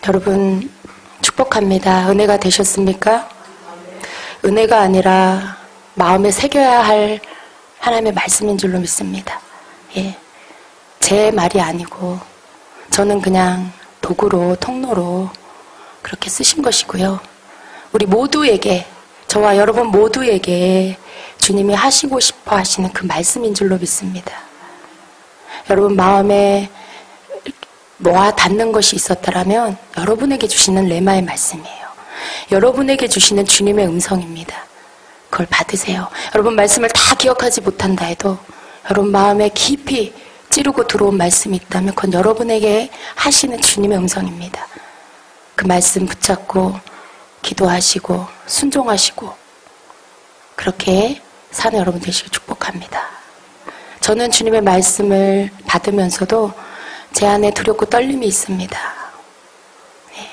여러분 축복합니다. 은혜가 되셨습니까? 은혜가 아니라 마음에 새겨야 할 하나님의 말씀인 줄로 믿습니다. 예, 제 말이 아니고 저는 그냥 도구로, 통로로 그렇게 쓰신 것이고요. 우리 모두에게, 저와 여러분 모두에게 주님이 하시고 싶어 하시는 그 말씀인 줄로 믿습니다. 여러분 마음에 와 닿는 것이 있었다라면 여러분에게 주시는 레마의 말씀이에요. 여러분에게 주시는 주님의 음성입니다. 그걸 받으세요. 여러분 말씀을 다 기억하지 못한다 해도 여러분 마음에 깊이 찌르고 들어온 말씀이 있다면 그건 여러분에게 하시는 주님의 음성입니다. 그 말씀 붙잡고 기도하시고 순종하시고 그렇게 사는 여러분 되시길 축복합니다. 저는 주님의 말씀을 받으면서도 제 안에 두렵고 떨림이 있습니다. 네.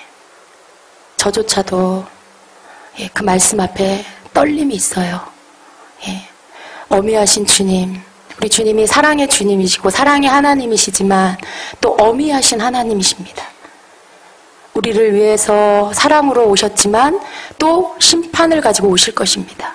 저조차도 그 말씀 앞에 떨림이 있어요. 어미하신 주님, 우리 주님이 사랑의 주님이시고 사랑의 하나님이시지만 또 어미하신 하나님이십니다. 우리를 위해서 사랑으로 오셨지만 또 심판을 가지고 오실 것입니다.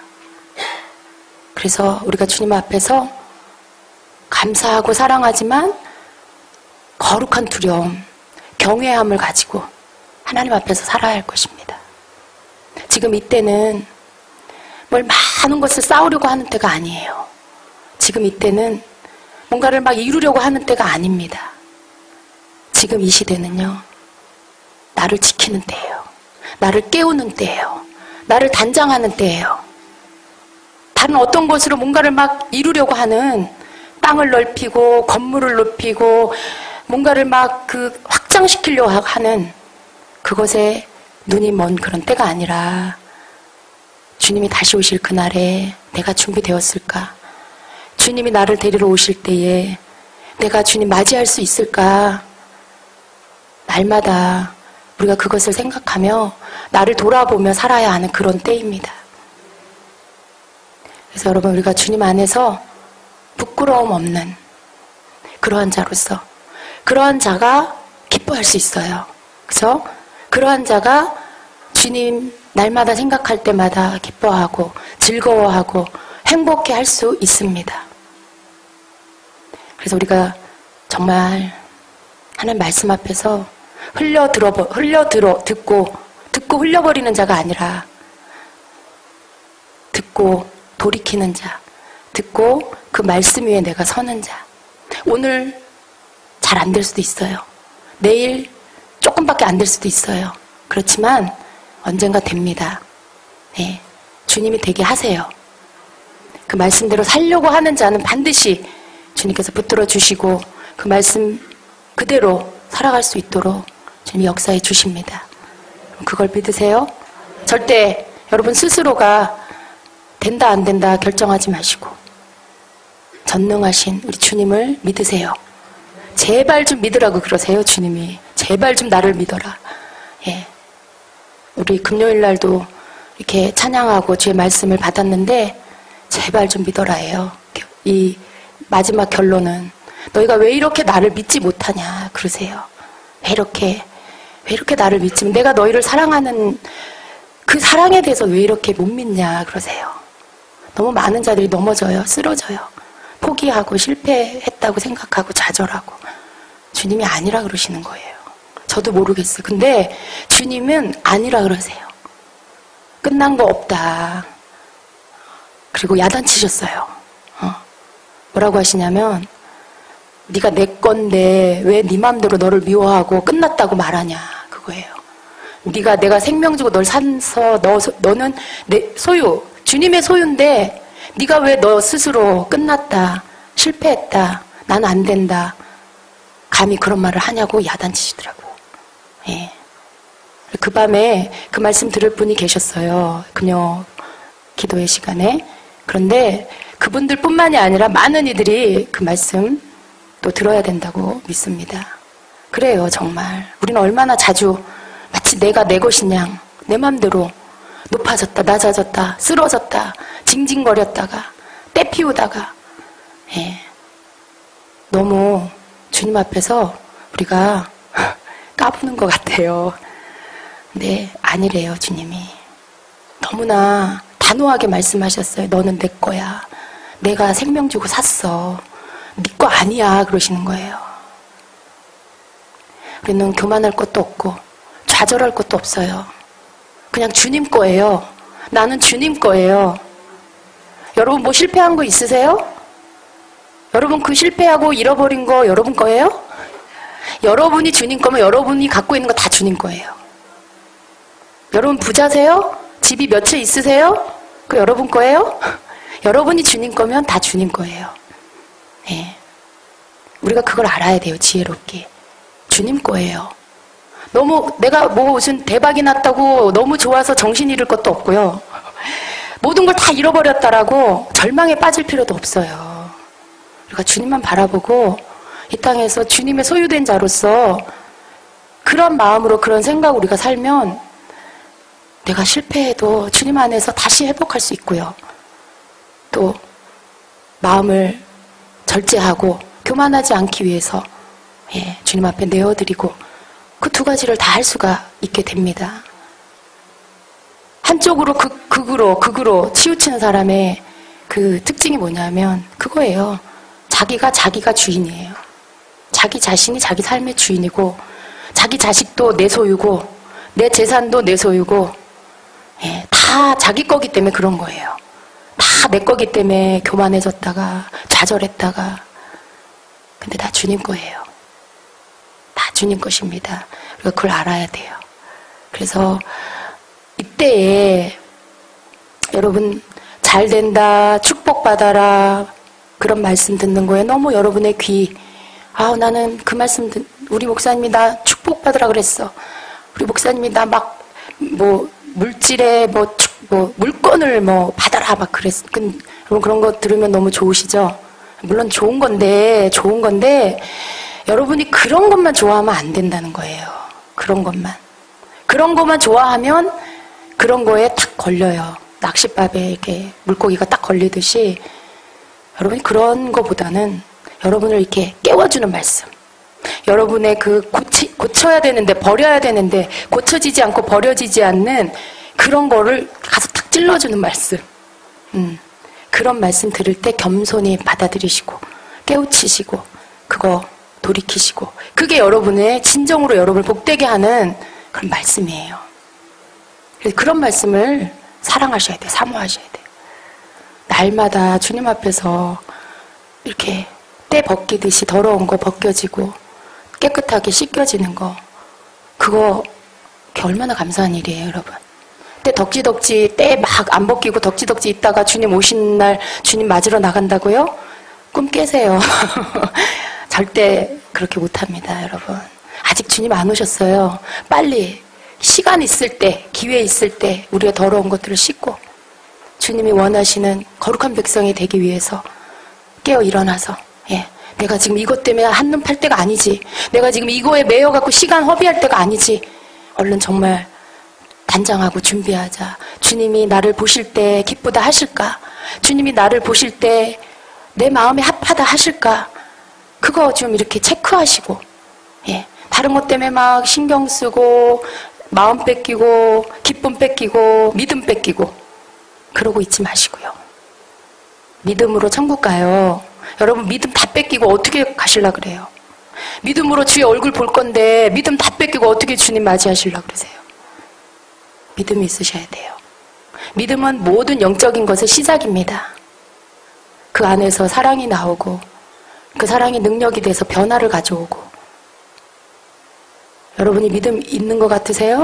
그래서 우리가 주님 앞에서 감사하고 사랑하지만 거룩한 두려움, 경외함을 가지고 하나님 앞에서 살아야 할 것입니다. 지금 이때는 뭘 많은 것을 쌓으려고 하는 때가 아니에요. 지금 이때는 뭔가를 막 이루려고 하는 때가 아닙니다. 지금 이 시대는요, 나를 지키는 때예요. 나를 깨우는 때예요. 나를 단장하는 때예요. 다른 어떤 것으로 뭔가를 막 이루려고 하는, 땅을 넓히고 건물을 높이고 뭔가를 막 확장시키려고 하는 그것에 눈이 먼 그런 때가 아니라 주님이 다시 오실 그날에 내가 준비되었을까? 주님이 나를 데리러 오실 때에 내가 주님 맞이할 수 있을까? 날마다 우리가 그것을 생각하며 나를 돌아보며 살아야 하는 그런 때입니다. 그래서 여러분 우리가 주님 안에서 부끄러움 없는 그러한 자로서 그러한 자가 기뻐할 수 있어요. 그래서 그러한 자가 주님 날마다 생각할 때마다 기뻐하고 즐거워하고 행복해 할 수 있습니다. 그래서 우리가 정말 하나님 말씀 앞에서 듣고 흘려버리는 자가 아니라 듣고 돌이키는 자, 듣고 그 말씀 위에 내가 서는 자. 오늘 잘 안 될 수도 있어요. 내일 조금밖에 안 될 수도 있어요. 그렇지만 언젠가 됩니다. 네, 주님이 되게 하세요. 그 말씀대로 살려고 하는 자는 반드시 주님께서 붙들어 주시고 그 말씀 그대로 살아갈 수 있도록 주님이 역사해 주십니다. 그걸 믿으세요? 절대 여러분 스스로가 된다 안 된다 결정하지 마시고 전능하신 우리 주님을 믿으세요. 제발 좀 믿으라고 그러세요. 주님이 제발 좀 나를 믿어라. 예. 우리 금요일 날도 이렇게 찬양하고 주의 말씀을 받았는데 제발 좀 믿어라 해요. 이 마지막 결론은 너희가 왜 이렇게 나를 믿지 못하냐 그러세요. 왜 이렇게 나를 믿지, 내가 너희를 사랑하는 그 사랑에 대해서 왜 이렇게 못 믿냐 그러세요. 너무 많은 자들이 넘어져요. 쓰러져요. 포기하고 실패했다고 생각하고 좌절하고 주님이 아니라 그러시는 거예요. 저도 모르겠어요. 근데 주님은 아니라 그러세요. 끝난 거 없다. 그리고 야단치셨어요. 뭐라고 하시냐면 네가 내 건데 왜 네 맘대로 너를 미워하고 끝났다고 말하냐 그거예요. 내가 생명 주고 널 산서 너는 내 소유, 주님의 소유인데 네가 왜 너 스스로 끝났다, 실패했다, 난 안 된다 감히 그런 말을 하냐고 야단치시더라고요. 예. 그 밤에 그 말씀 들을 분이 계셨어요. 금요 기도회 시간에. 그런데 그분들 뿐만이 아니라 많은 이들이 그 말씀 또 들어야 된다고 믿습니다. 그래요. 정말 우리는 얼마나 자주 마치 내가 내 것인 양 내 맘대로 높아졌다 낮아졌다 쓰러졌다 징징거렸다가 때 피우다가 너무 주님 앞에서 우리가 까부는 것 같아요. 근데 아니래요, 주님이. 너무나 단호하게 말씀하셨어요. 너는 내 거야. 내가 생명 주고 샀어. 네 거 아니야. 그러시는 거예요. 우리는 교만할 것도 없고 좌절할 것도 없어요. 그냥 주님 거예요. 나는 주님 거예요. 여러분 뭐 실패한 거 있으세요? 여러분 그 실패하고 잃어버린 거 여러분 거예요? 여러분이 주님 거면 여러분이 갖고 있는 거 다 주님 거예요. 여러분 부자세요? 집이 몇 채 있으세요? 그 여러분 거예요? 여러분이 주님 거면 다 주님 거예요. 네. 우리가 그걸 알아야 돼요. 지혜롭게. 주님 거예요. 너무 내가 뭐 무슨 대박이 났다고 너무 좋아서 정신 잃을 것도 없고요. 모든 걸 다 잃어버렸다라고 절망에 빠질 필요도 없어요. 우리가 주님만 바라보고 이 땅에서 주님의 소유된 자로서 그런 마음으로 그런 생각으로 우리가 살면 내가 실패해도 주님 안에서 다시 회복할 수 있고요. 또 마음을 절제하고 교만하지 않기 위해서 주님 앞에 내어드리고 그 두 가지를 다 할 수가 있게 됩니다. 한쪽으로 극으로 치우치는 사람의 그 특징이 뭐냐면 그거예요. 자기가 주인이에요. 자기 자신이 자기 삶의 주인이고 자기 자식도 내 소유고 내 재산도 내 소유고 다 자기 거기 때문에 그런 거예요. 다 내 거기 때문에 교만해졌다가 좌절했다가 근데 다 주님 거예요. 다 주님 것입니다. 우리가 그걸 알아야 돼요. 그래서 이때에 여러분 잘 된다, 축복받아라 그런 말씀 듣는 거에 너무 여러분의 귀 나는 그 말씀 우리 목사님이 나 축복받으라 그랬어. 우리 목사님이 나 막 물질에 물건을 받아라 막 그랬어. 여러분 그런 거 들으면 너무 좋으시죠? 물론 좋은 건데 여러분이 그런 것만 좋아하면 안 된다는 거예요. 그런 것만 좋아하면 그런 거에 딱 걸려요. 낚싯밥에 이렇게 물고기가 딱 걸리듯이 여러분이 그런 거보다는 여러분을 이렇게 깨워주는 말씀. 여러분의 고쳐야 되는데 버려야 되는데 고쳐지지 않고 버려지지 않는 그런 거를 가서 탁 찔러주는 말씀. 그런 말씀 들을 때 겸손히 받아들이시고 깨우치시고 그거 돌이키시고 그게 여러분의 진정으로 여러분을 복되게 하는 그런 말씀이에요. 그래서 그런 말씀을 사랑하셔야 돼요. 사모하셔야 돼요. 날마다 주님 앞에서 이렇게 때 벗기듯이 더러운 거 벗겨지고 깨끗하게 씻겨지는 거 그거 얼마나 감사한 일이에요, 여러분. 때 덕지덕지 때 막 안 벗기고 덕지덕지 있다가 주님 오시는 날 주님 맞으러 나간다고요? 꿈 깨세요. 절대 그렇게 못합니다, 여러분. 아직 주님 안 오셨어요. 빨리 시간 있을 때, 기회 있을 때 우리가 더러운 것들을 씻고 주님이 원하시는 거룩한 백성이 되기 위해서 깨어 일어나서 내가 지금 이것 때문에 한눈 팔 때가 아니지. 내가 지금 이거에 매여갖고 시간 허비할 때가 아니지. 얼른 정말 단장하고 준비하자. 주님이 나를 보실 때 기쁘다 하실까? 주님이 나를 보실 때 내 마음에 합하다 하실까? 그거 좀 이렇게 체크하시고 다른 것 때문에 막 신경 쓰고 마음 뺏기고 기쁨 뺏기고 믿음 뺏기고 그러고 있지 마시고요. 믿음으로 천국 가요. 여러분 믿음 다 뺏기고 어떻게 가실라 그래요? 믿음으로 주의 얼굴 볼 건데 믿음 다 뺏기고 어떻게 주님 맞이하실라 그러세요? 믿음이 있으셔야 돼요. 믿음은 모든 영적인 것의 시작입니다. 그 안에서 사랑이 나오고 그 사랑이 능력이 돼서 변화를 가져오고 여러분이 믿음 있는 것 같으세요?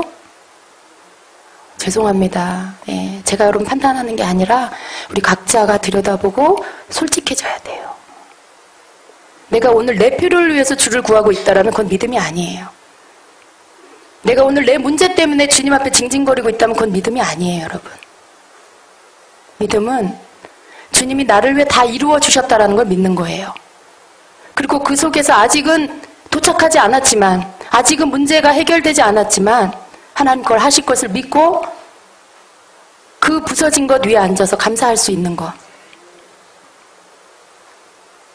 죄송합니다. 제가 여러분 판단하는 게 아니라 우리 각자가 들여다보고 솔직해져야 돼요. 내가 오늘 내 필요를 위해서 주를 구하고 있다면 그건 믿음이 아니에요. 내가 오늘 내 문제 때문에 주님 앞에 징징거리고 있다면 그건 믿음이 아니에요, 여러분. 믿음은 주님이 나를 위해 다 이루어 주셨다라는 걸 믿는 거예요. 그리고 그 속에서 아직은 도착하지 않았지만 아직은 문제가 해결되지 않았지만 하나님 그걸 하실 것을 믿고 그 부서진 것 위에 앉아서 감사할 수 있는 것.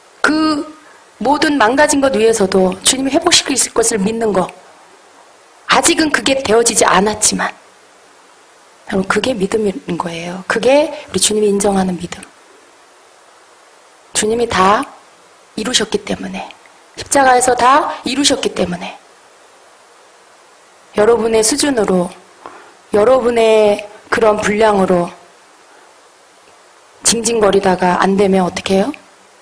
그 모든 망가진 것 위에서도 주님이 회복시킬 것을 믿는 것. 아직은 그게 되어지지 않았지만 여러분 그게 믿음인 거예요. 그게 우리 주님이 인정하는 믿음. 주님이 다 이루셨기 때문에, 십자가에서 다 이루셨기 때문에 여러분의 수준으로, 여러분의 그런 분량으로 징징거리다가 안 되면 어떻게 해요?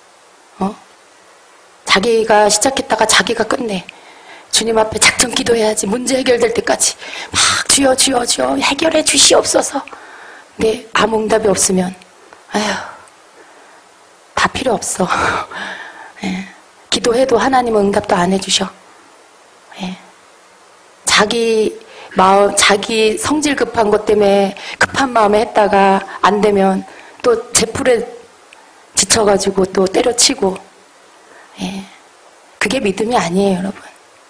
자기가 시작했다가 자기가 끝내. 주님 앞에 작전 기도해야지. 문제 해결될 때까지 막 주여 주여 주여 해결해 주시옵소서. 근데 아무 응답이 없으면 아휴 다 필요 없어. 예. 기도해도 하나님은 응답도 안 해주셔. 예. 자기 마음, 자기 성질 급한 것 때문에 급한 마음에 했다가 안 되면 또 제풀에 지쳐가지고 또 때려치고. 예. 그게 믿음이 아니에요, 여러분.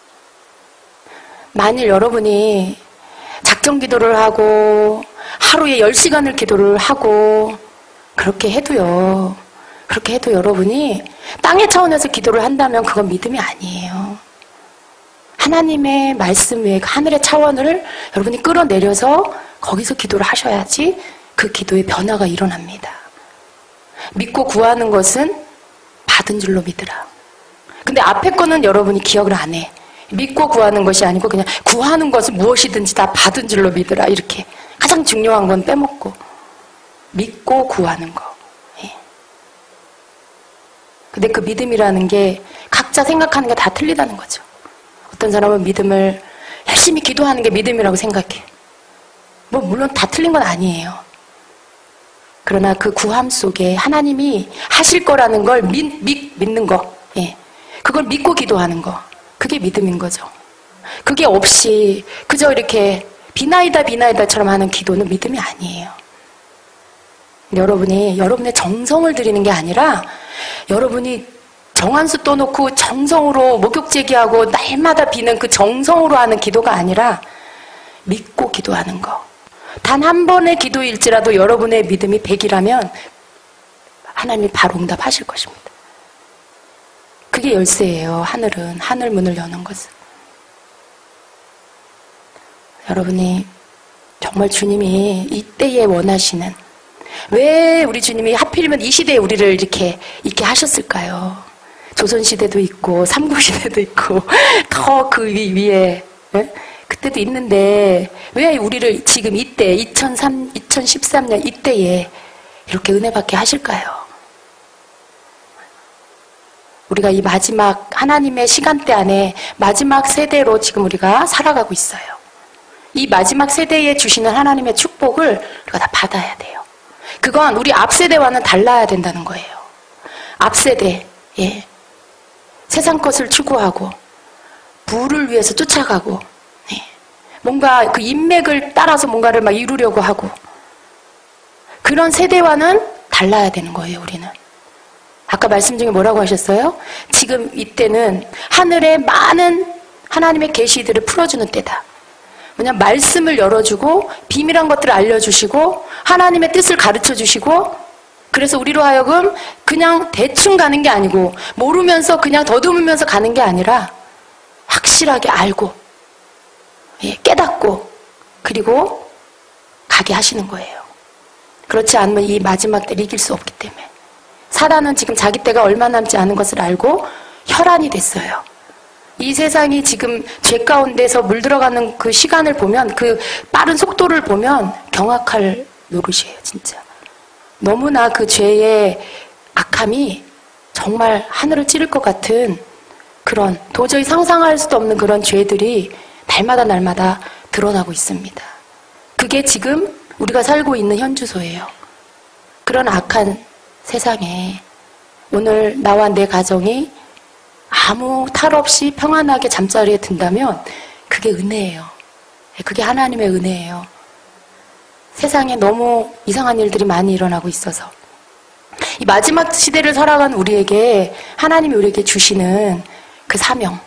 만일 여러분이 작정 기도를 하고 하루에 10시간을 기도를 하고 그렇게 해도 여러분이 땅의 차원에서 기도를 한다면 그건 믿음이 아니에요. 하나님의 말씀 외에 하늘의 차원을 여러분이 끌어내려서 거기서 기도를 하셔야지 그 기도의 변화가 일어납니다. 믿고 구하는 것은 받은 줄로 믿으라. 근데 앞에 거는 여러분이 기억을 안 해. 믿고 구하는 것이 아니고 그냥 구하는 것은 무엇이든지 다 받은 줄로 믿으라. 이렇게 가장 중요한 건 빼먹고 믿고 구하는 거. 예. 근데 그 믿음이라는 게 각자 생각하는 게 다 틀리다는 거죠. 어떤 사람은 믿음을 열심히 기도하는 게 믿음이라고 생각해. 뭐 물론 다 틀린 건 아니에요. 그러나 그 구함 속에 하나님이 하실 거라는 걸 믿는 거. 예. 그걸 믿고 기도하는 거. 그게 믿음인 거죠. 그게 없이 그저 이렇게 비나이다처럼 하는 기도는 믿음이 아니에요. 여러분이 여러분의 정성을 드리는 게 아니라 여러분이 정한수 떠놓고 정성으로 목욕 제기하고 날마다 비는 그 정성으로 하는 기도가 아니라 믿고 기도하는 거. 단 한 번의 기도일지라도 여러분의 믿음이 100이라면 하나님이 바로 응답하실 것입니다. 그게 열쇠예요. 하늘은 하늘 문을 여는 것은. 여러분이 정말 주님이 이때에 원하시는, 왜 우리 주님이 하필이면 이 시대에 우리를 이렇게 있게 하셨을까요? 조선시대도 있고 삼국시대도 있고 더 그 위에 네? 그때도 있는데 왜 우리를 지금 이때 2013년 이때에 이렇게 은혜 받게 하실까요? 우리가 이 마지막 하나님의 시간대 안에 마지막 세대로 지금 우리가 살아가고 있어요. 이 마지막 세대에 주시는 하나님의 축복을 우리가 다 받아야 돼요. 그건 우리 앞 세대와는 달라야 된다는 거예요. 앞 세대, 예. 세상 것을 추구하고 부를 위해서 쫓아가고, 예. 뭔가 그 인맥을 따라서 뭔가를 막 이루려고 하고 그런 세대와는 달라야 되는 거예요. 우리는. 아까 말씀 중에 뭐라고 하셨어요? 지금 이때는 하늘의 많은 하나님의 계시들을 풀어주는 때다. 뭐냐, 말씀을 열어주고 비밀한 것들을 알려주시고 하나님의 뜻을 가르쳐주시고, 그래서 우리로 하여금 그냥 대충 가는 게 아니고 모르면서 그냥 더듬으면서 가는 게 아니라 확실하게 알고, 예, 깨닫고 그리고 가게 하시는 거예요. 그렇지 않으면 이 마지막 때를 이길 수 없기 때문에. 사단은 지금 자기 때가 얼마 남지 않은 것을 알고 혈안이 됐어요. 이 세상이 지금 죄 가운데서 물들어가는 그 시간을 보면, 그 빠른 속도를 보면 경악할 노릇이에요, 진짜. 너무나 그 죄의 악함이 정말 하늘을 찌를 것 같은 그런, 도저히 상상할 수도 없는 그런 죄들이 날마다 드러나고 있습니다. 그게 지금 우리가 살고 있는 현주소예요. 그런 악한 세상에 오늘 나와 내 가정이 아무 탈 없이 평안하게 잠자리에 든다면 그게 은혜예요. 그게 하나님의 은혜예요. 세상에 너무 이상한 일들이 많이 일어나고 있어서 이 마지막 시대를 살아가는 우리에게 하나님이 우리에게 주시는 그 사명,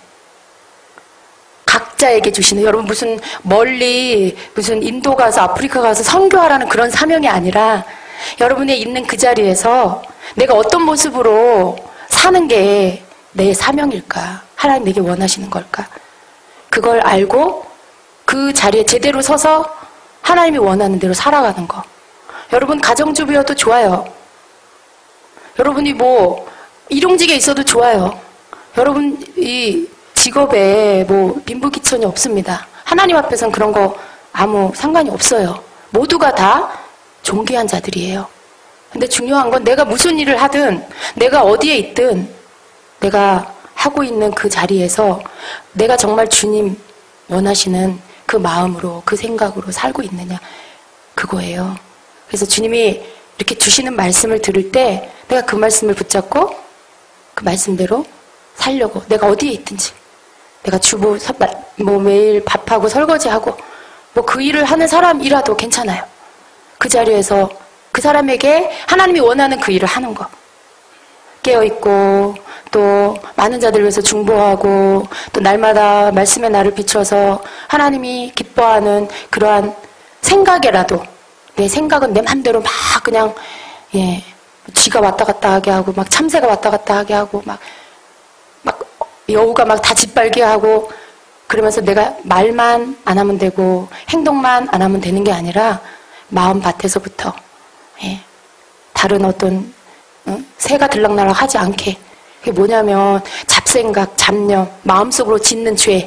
각자에게 주시는, 여러분 무슨 멀리 무슨 인도 가서 아프리카 가서 선교하라는 그런 사명이 아니라 여러분이 있는 그 자리에서 내가 어떤 모습으로 사는 게 내 사명일까? 하나님 내게 원하시는 걸까? 그걸 알고 그 자리에 제대로 서서 하나님이 원하는 대로 살아가는 거. 여러분 가정주부여도 좋아요. 여러분이 뭐 일용직에 있어도 좋아요. 여러분 이 직업에 뭐 빈부귀천이 없습니다. 하나님 앞에서는 그런 거 아무 상관이 없어요. 모두가 다 존귀한 자들이에요. 근데 중요한 건 내가 무슨 일을 하든 내가 어디에 있든 내가 하고 있는 그 자리에서 내가 정말 주님 원하시는 그 마음으로 그 생각으로 살고 있느냐 그거예요. 그래서 주님이 이렇게 주시는 말씀을 들을 때 내가 그 말씀을 붙잡고 그 말씀대로 살려고 내가 어디에 있든지 내가 주부 뭐 매일 밥하고 설거지하고 뭐 그 일을 하는 사람이라도 괜찮아요. 그 자리에서 그 사람에게 하나님이 원하는 그 일을 하는 거. 깨어있고 또 많은 자들을 위해서 중보하고 또 날마다 말씀의 날을 비춰서 하나님이 기뻐하는 그러한 생각에라도 내 생각은 내 맘대로 막 그냥 쥐가 왔다 갔다 하게 하고 막 참새가 왔다 갔다 하게 하고 막 여우가 막 다 짓밟게 하고 그러면서 내가 말만 안 하면 되고 행동만 안 하면 되는 게 아니라 마음밭에서부터 다른 어떤 새가 들락날락 하지 않게 그게 뭐냐면 잡생각, 잡념, 마음속으로 짓는 죄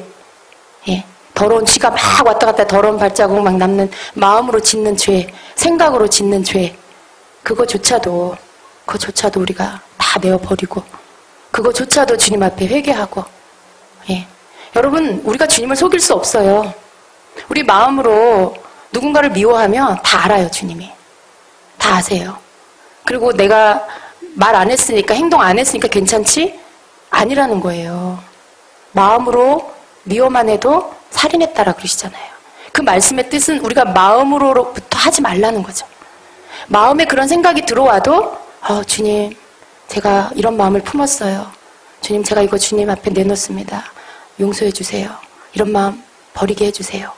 더러운 쥐가 막 왔다 갔다 더러운 발자국 막 남는 마음으로 짓는 죄, 생각으로 짓는 죄 그거조차도 우리가 다 내어버리고 그거조차도 주님 앞에 회개하고 여러분 우리가 주님을 속일 수 없어요. 우리 마음으로 누군가를 미워하면 다 알아요. 주님이 다 아세요. 그리고 내가 말 안 했으니까 행동 안 했으니까 괜찮지? 아니라는 거예요. 마음으로 미워만 해도 살인했다라 그러시잖아요. 그 말씀의 뜻은 우리가 마음으로부터 하지 말라는 거죠. 마음에 그런 생각이 들어와도 주님 제가 이런 마음을 품었어요. 주님 제가 이거 주님 앞에 내놓습니다. 용서해 주세요. 이런 마음 버리게 해주세요.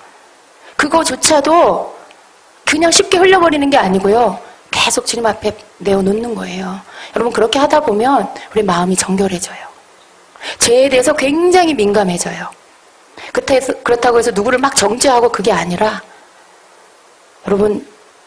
그거조차도 그냥 쉽게 흘려버리는 게 아니고요. 계속 주님 앞에 내어놓는 거예요. 여러분 그렇게 하다 보면 우리 마음이 정결해져요. 죄에 대해서 굉장히 민감해져요. 그렇다고 해서 누구를 막 정죄하고 그게 아니라 여러분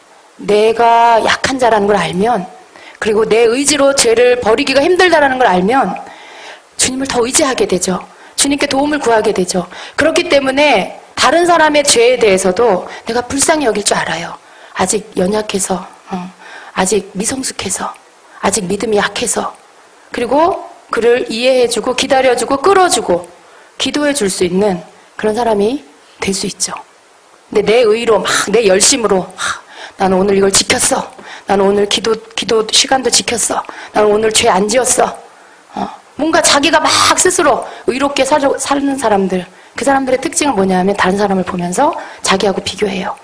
내가 약한 자라는 걸 알면 그리고 내 의지로 죄를 버리기가 힘들다라는 걸 알면 주님을 더 의지하게 되죠. 주님께 도움을 구하게 되죠. 그렇기 때문에 다른 사람의 죄에 대해서도 내가 불쌍히 여길 줄 알아요. 아직 연약해서 아직 미성숙해서 아직 믿음이 약해서 그리고 그를 이해해주고 기다려주고 끌어주고 기도해줄 수 있는 그런 사람이 될 수 있죠. 근데 내 의로 막 내 열심으로 나는 오늘 이걸 지켰어. 나는 오늘 기도 시간도 지켰어. 나는 오늘 죄 안 지었어. 뭔가 자기가 막 스스로 의롭게 사는 사람들 그 사람들의 특징은 뭐냐면 다른 사람을 보면서 자기하고 비교해요.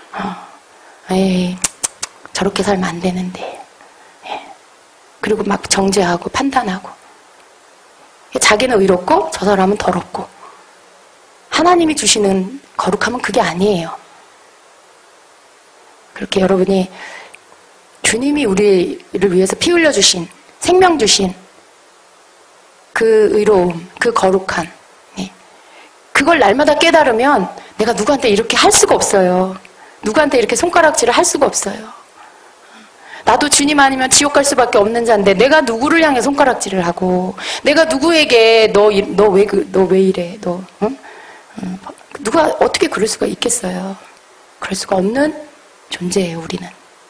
에이 저렇게 살면 안 되는데 그리고 막 정죄하고 판단하고 자기는 의롭고 저 사람은 더럽고 하나님이 주시는 거룩함은 그게 아니에요. 그렇게 여러분이 주님이 우리를 위해서 피 흘려 주신 생명 주신 그 의로움, 그 거룩함 그걸 날마다 깨달으면 내가 누구한테 이렇게 할 수가 없어요. 누구한테 이렇게 손가락질을 할 수가 없어요. 나도 주님 아니면 지옥 갈 수밖에 없는 자인데 내가 누구를 향해 손가락질을 하고 내가 누구에게 너 왜 이래 누가 어떻게 그럴 수가 있겠어요. 그럴 수가 없는 존재예요. 우리는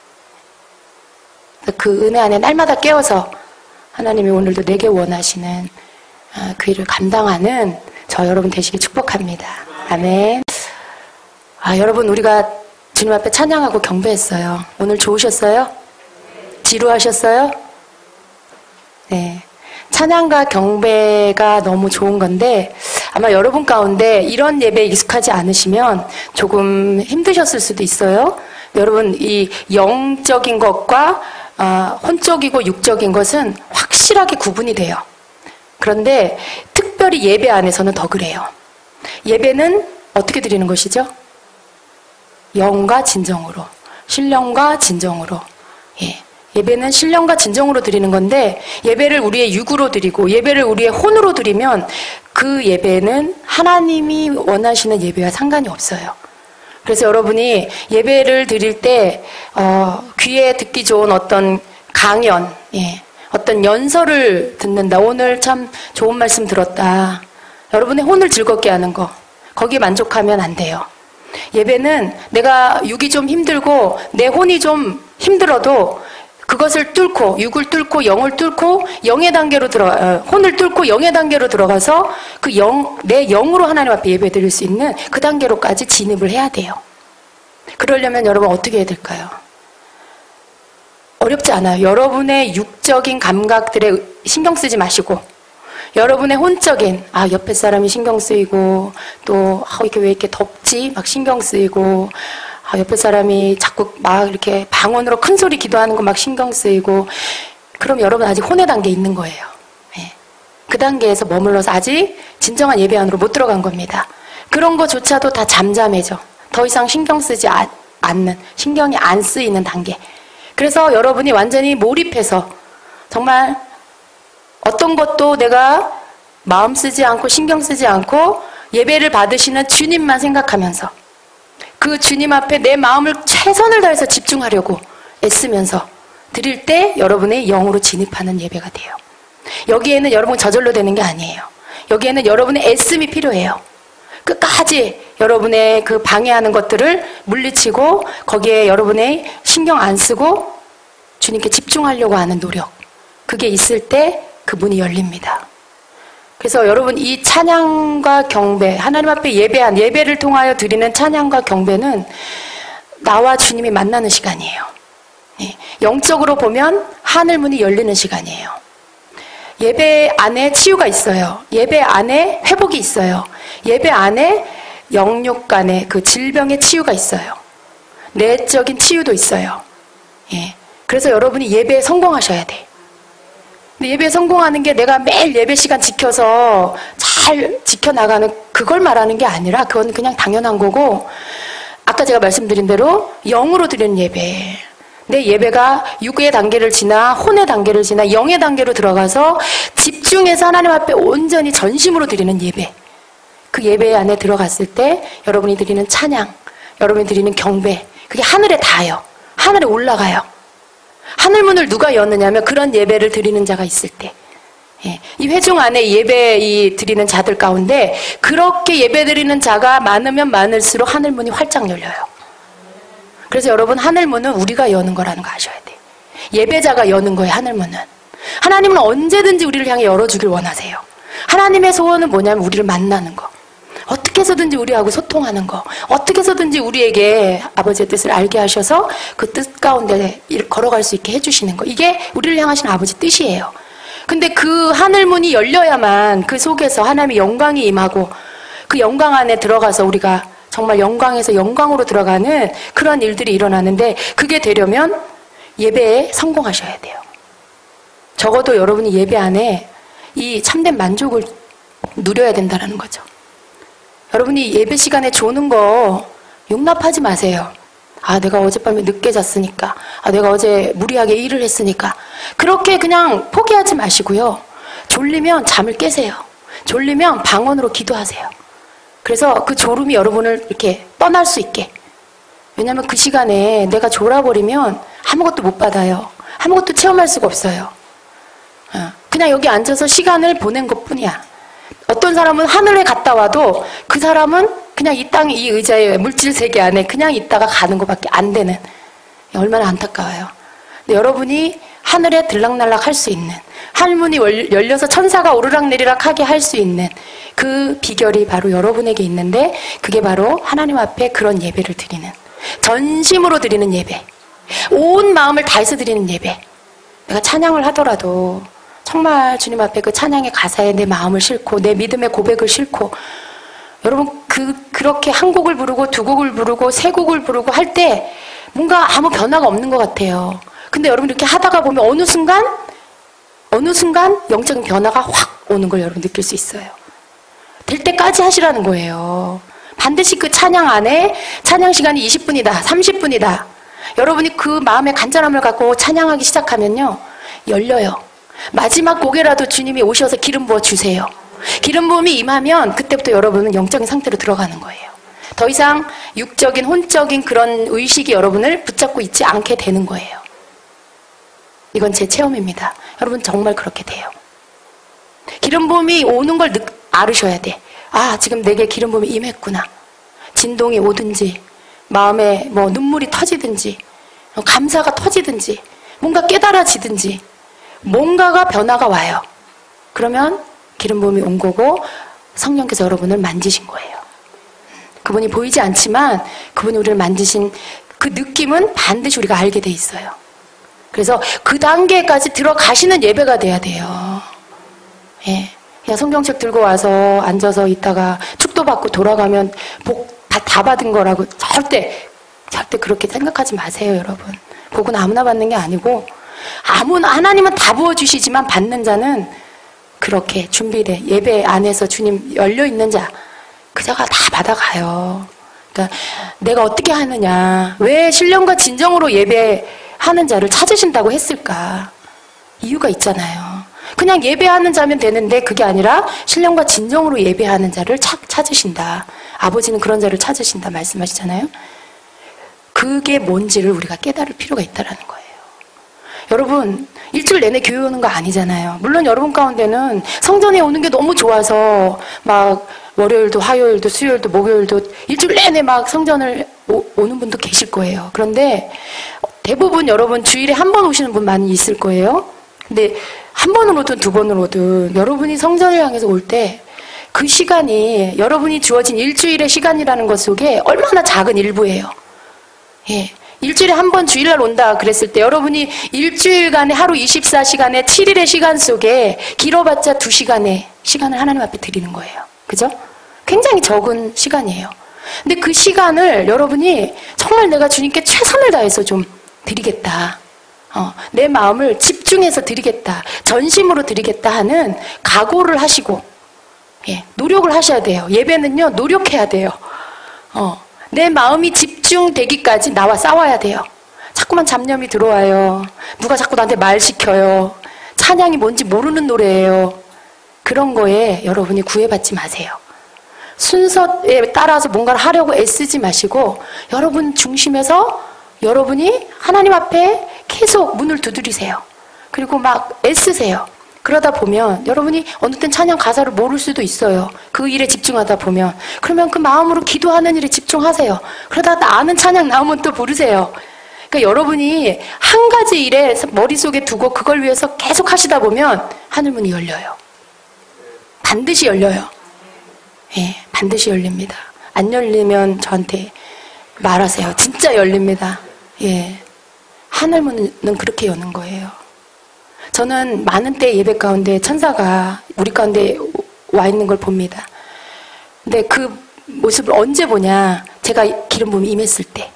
그 은혜 안에 날마다 깨어서 하나님이 오늘도 내게 원하시는 그 일을 감당하는 저 여러분 되시길 축복합니다. 아멘. 여러분 우리가 주님 앞에 찬양하고 경배했어요. 오늘 좋으셨어요? 지루하셨어요? 네. 찬양과 경배가 너무 좋은 건데 아마 여러분 가운데 이런 예배에 익숙하지 않으시면 조금 힘드셨을 수도 있어요. 여러분 이 영적인 것과 혼적이고 육적인 것은 확실하게 구분이 돼요. 그런데 특별히 예배 안에서는 더 그래요. 예배는 어떻게 드리는 것이죠? 영과 진정으로, 신령과 진정으로. 예배는 신령과 진정으로 드리는 건데 예배를 우리의 육으로 드리고 예배를 우리의 혼으로 드리면 그 예배는 하나님이 원하시는 예배와 상관이 없어요. 그래서 여러분이 예배를 드릴 때 귀에 듣기 좋은 어떤 강연, 어떤 연설을 듣는다. 오늘 참 좋은 말씀 들었다. 여러분의 혼을 즐겁게 하는 거, 거기에 만족하면 안 돼요. 예배는 내가 육이 좀 힘들고 내 혼이 좀 힘들어도 그것을 뚫고, 육을 뚫고 영을 뚫고 영의 단계로 혼을 뚫고 영의 단계로 들어가서 그 내 영으로 하나님 앞에 예배 드릴 수 있는 그 단계로까지 진입을 해야 돼요. 그러려면 여러분 어떻게 해야 될까요? 어렵지 않아요. 여러분의 육적인 감각들에 신경 쓰지 마시고 여러분의 혼적인 옆에 사람이 신경 쓰이고 또 이렇게 왜 이렇게 덥지? 막 신경 쓰이고 옆에 사람이 자꾸 막 이렇게 방언으로 큰 소리 기도하는 거 막 신경 쓰이고 그럼 여러분 아직 혼의 단계에 있는 거예요. 그 단계에서 머물러서 아직 진정한 예배 안으로 못 들어간 겁니다. 그런 거조차도 다 잠잠해져. 더 이상 신경 쓰지 않는, 신경이 안 쓰이는 단계. 그래서 여러분이 완전히 몰입해서 정말 어떤 것도 내가 마음 쓰지 않고 신경 쓰지 않고 예배를 받으시는 주님만 생각하면서 그 주님 앞에 내 마음을 최선을 다해서 집중하려고 애쓰면서 드릴 때 여러분의 영으로 진입하는 예배가 돼요. 여기에는 여러분 저절로 되는 게 아니에요. 여기에는 여러분의 애씀이 필요해요. 끝까지 여러분의 그 방해하는 것들을 물리치고 거기에 여러분의 신경 안 쓰고 주님께 집중하려고 하는 노력. 그게 있을 때 그 문이 열립니다. 그래서 여러분 이 찬양과 경배, 하나님 앞에 예배를 통하여 드리는 찬양과 경배는 나와 주님이 만나는 시간이에요. 영적으로 보면 하늘 문이 열리는 시간이에요. 예배 안에 치유가 있어요. 예배 안에 회복이 있어요. 예배 안에 영육 간의 그 질병의 치유가 있어요. 내적인 치유도 있어요. 그래서 여러분이 예배에 성공하셔야 돼. 근데 예배에 성공하는 게 내가 매일 예배 시간 지켜서 잘 지켜나가는 그걸 말하는 게 아니라 그건 그냥 당연한 거고 아까 제가 말씀드린 대로 영으로 드리는 예배. 내 예배가 육의 단계를 지나 혼의 단계를 지나 영의 단계로 들어가서 집중해서 하나님 앞에 온전히 전심으로 드리는 예배. 그 예배 안에 들어갔을 때 여러분이 드리는 찬양, 여러분이 드리는 경배 그게 하늘에 닿아요. 하늘에 올라가요. 하늘문을 누가 여느냐면 그런 예배를 드리는 자가 있을 때 이 회중 안에 예배 드리는 자들 가운데 그렇게 예배 드리는 자가 많으면 많을수록 하늘문이 활짝 열려요. 그래서 여러분 하늘문은 우리가 여는 거라는 거 아셔야 돼요. 예배자가 여는 거예요. 하늘문은. 하나님은 언제든지 우리를 향해 열어주길 원하세요. 하나님의 소원은 뭐냐면 우리를 만나는 거. 어떻게 해서든지 우리하고 소통하는 거. 어떻게 해서든지 우리에게 아버지의 뜻을 알게 하셔서 그 뜻 가운데 걸어갈 수 있게 해주시는 거. 이게 우리를 향하신 아버지 뜻이에요. 근데 그 하늘문이 열려야만 그 속에서 하나님의 영광이 임하고 그 영광 안에 들어가서 우리가 정말 영광에서 영광으로 들어가는 그런 일들이 일어나는데 그게 되려면 예배에 성공하셔야 돼요. 적어도 여러분이 예배 안에 이 참된 만족을 누려야 된다는 거죠. 여러분이 예배 시간에 조는 거 용납하지 마세요. 내가 어젯밤에 늦게 잤으니까. 내가 어제 무리하게 일을 했으니까. 그렇게 그냥 포기하지 마시고요. 졸리면 잠을 깨세요. 졸리면 방언으로 기도하세요. 그래서 그 졸음이 여러분을 이렇게 떠날 수 있게. 왜냐하면 그 시간에 내가 졸아버리면 아무것도 못 받아요. 아무것도 체험할 수가 없어요. 그냥 여기 앉아서 시간을 보낸 것뿐이야. 어떤 사람은 하늘에 갔다 와도 그 사람은 그냥 이 땅, 이 의자의 물질 세계 안에 그냥 있다가 가는 것밖에 안 되는. 얼마나 안타까워요. 근데 여러분이 하늘에 들락날락 할 수 있는, 하늘문이 열려서 천사가 오르락내리락 하게 할 수 있는 그 비결이 바로 여러분에게 있는데 그게 바로 하나님 앞에 그런 예배를 드리는, 전심으로 드리는 예배, 온 마음을 다해서 드리는 예배. 내가 찬양을 하더라도 정말 주님 앞에 그 찬양의 가사에 내 마음을 싣고 내 믿음의 고백을 싣고 여러분 그렇게 한 곡을 부르고 두 곡을 부르고 세 곡을 부르고 할 때 뭔가 아무 변화가 없는 것 같아요. 근데 여러분 이렇게 하다가 보면 어느 순간 영적인 변화가 확 오는 걸 여러분 느낄 수 있어요. 될 때까지 하시라는 거예요. 반드시 그 찬양 안에 찬양 시간이 20분이다 30분이다 여러분이 그 마음의 간절함을 갖고 찬양하기 시작하면요 열려요. 마지막 곡에라도 주님이 오셔서 기름 부어 주세요. 기름 부음이 임하면 그때부터 여러분은 영적인 상태로 들어가는 거예요. 더 이상 육적인, 혼적인 그런 의식이 여러분을 붙잡고 있지 않게 되는 거예요. 이건 제 체험입니다. 여러분 정말 그렇게 돼요. 기름 부음이 오는 걸 알으셔야 돼. 아, 지금 내게 기름 부음이 임했구나. 진동이 오든지, 마음에 뭐 눈물이 터지든지, 감사가 터지든지, 뭔가 깨달아지든지, 뭔가가 변화가 와요. 그러면 기름 부음이 온 거고 성령께서 여러분을 만지신 거예요. 그분이 보이지 않지만 그분이 우리를 만지신 그 느낌은 반드시 우리가 알게 돼 있어요. 그래서 그 단계까지 들어가시는 예배가 돼야 돼요. 예. 그냥 성경책 들고 와서 앉아서 있다가 축도 받고 돌아가면 복 다 받은 거라고 절대 그렇게 생각하지 마세요, 여러분. 복은 아무나 받는 게 아니고 하나님은 다 부어주시지만 받는 자는 그렇게 준비돼. 예배 안에서 주님 열려있는 자, 그 자가 다 받아가요. 그러니까 내가 어떻게 하느냐, 왜 신령과 진정으로 예배하는 자를 찾으신다고 했을까? 이유가 있잖아요. 그냥 예배하는 자면 되는데 그게 아니라 신령과 진정으로 예배하는 자를 찾으신다. 아버지는 그런 자를 찾으신다 말씀하시잖아요. 그게 뭔지를 우리가 깨달을 필요가 있다는 거예요. 여러분, 일주일 내내 교회 오는 거 아니잖아요. 물론 여러분 가운데는 성전에 오는 게 너무 좋아서 막 월요일도 화요일도 수요일도 목요일도 일주일 내내 막 성전을 오는 분도 계실 거예요. 그런데 대부분 여러분 주일에 한 번 오시는 분 많이 있을 거예요. 근데 한 번을 오든 두 번을 오든 여러분이 성전을 향해서 올 때 그 시간이 여러분이 주어진 일주일의 시간이라는 것 속에 얼마나 작은 일부예요. 예. 일주일에 한 번 주일날 온다 그랬을 때 여러분이 일주일간의 하루 24시간의 7일의 시간 속에 길어봤자 2시간의 시간을 하나님 앞에 드리는 거예요. 그죠? 굉장히 적은 시간이에요. 근데 그 시간을 여러분이 정말 내가 주님께 최선을 다해서 좀 드리겠다. 내 마음을 집중해서 드리겠다. 전심으로 드리겠다 하는 각오를 하시고, 예, 노력을 하셔야 돼요. 예배는요, 노력해야 돼요. 내 마음이 집중되기까지 나와 싸워야 돼요. 자꾸만 잡념이 들어와요. 누가 자꾸 나한테 말 시켜요. 찬양이 뭔지 모르는 노래예요. 그런 거에 여러분이 구애받지 마세요. 순서에 따라서 뭔가를 하려고 애쓰지 마시고 여러분 중심에서 여러분이 하나님 앞에 계속 문을 두드리세요. 그리고 막 애쓰세요. 그러다 보면 여러분이 어느 땐 찬양 가사를 모를 수도 있어요. 그 일에 집중하다 보면. 그러면 그 마음으로 기도하는 일에 집중하세요. 그러다 아는 찬양 나오면 또 부르세요. 그러니까 여러분이 한 가지 일에 머릿속에 두고 그걸 위해서 계속 하시다 보면 하늘문이 열려요. 반드시 열려요. 예, 반드시 열립니다. 안 열리면 저한테 말하세요. 진짜 열립니다. 예, 하늘문은 그렇게 여는 거예요. 저는 많은 때 예배 가운데 천사가 우리 가운데 와 있는 걸 봅니다. 근데 그 모습을 언제 보냐? 제가 기름 부음이 임했을 때,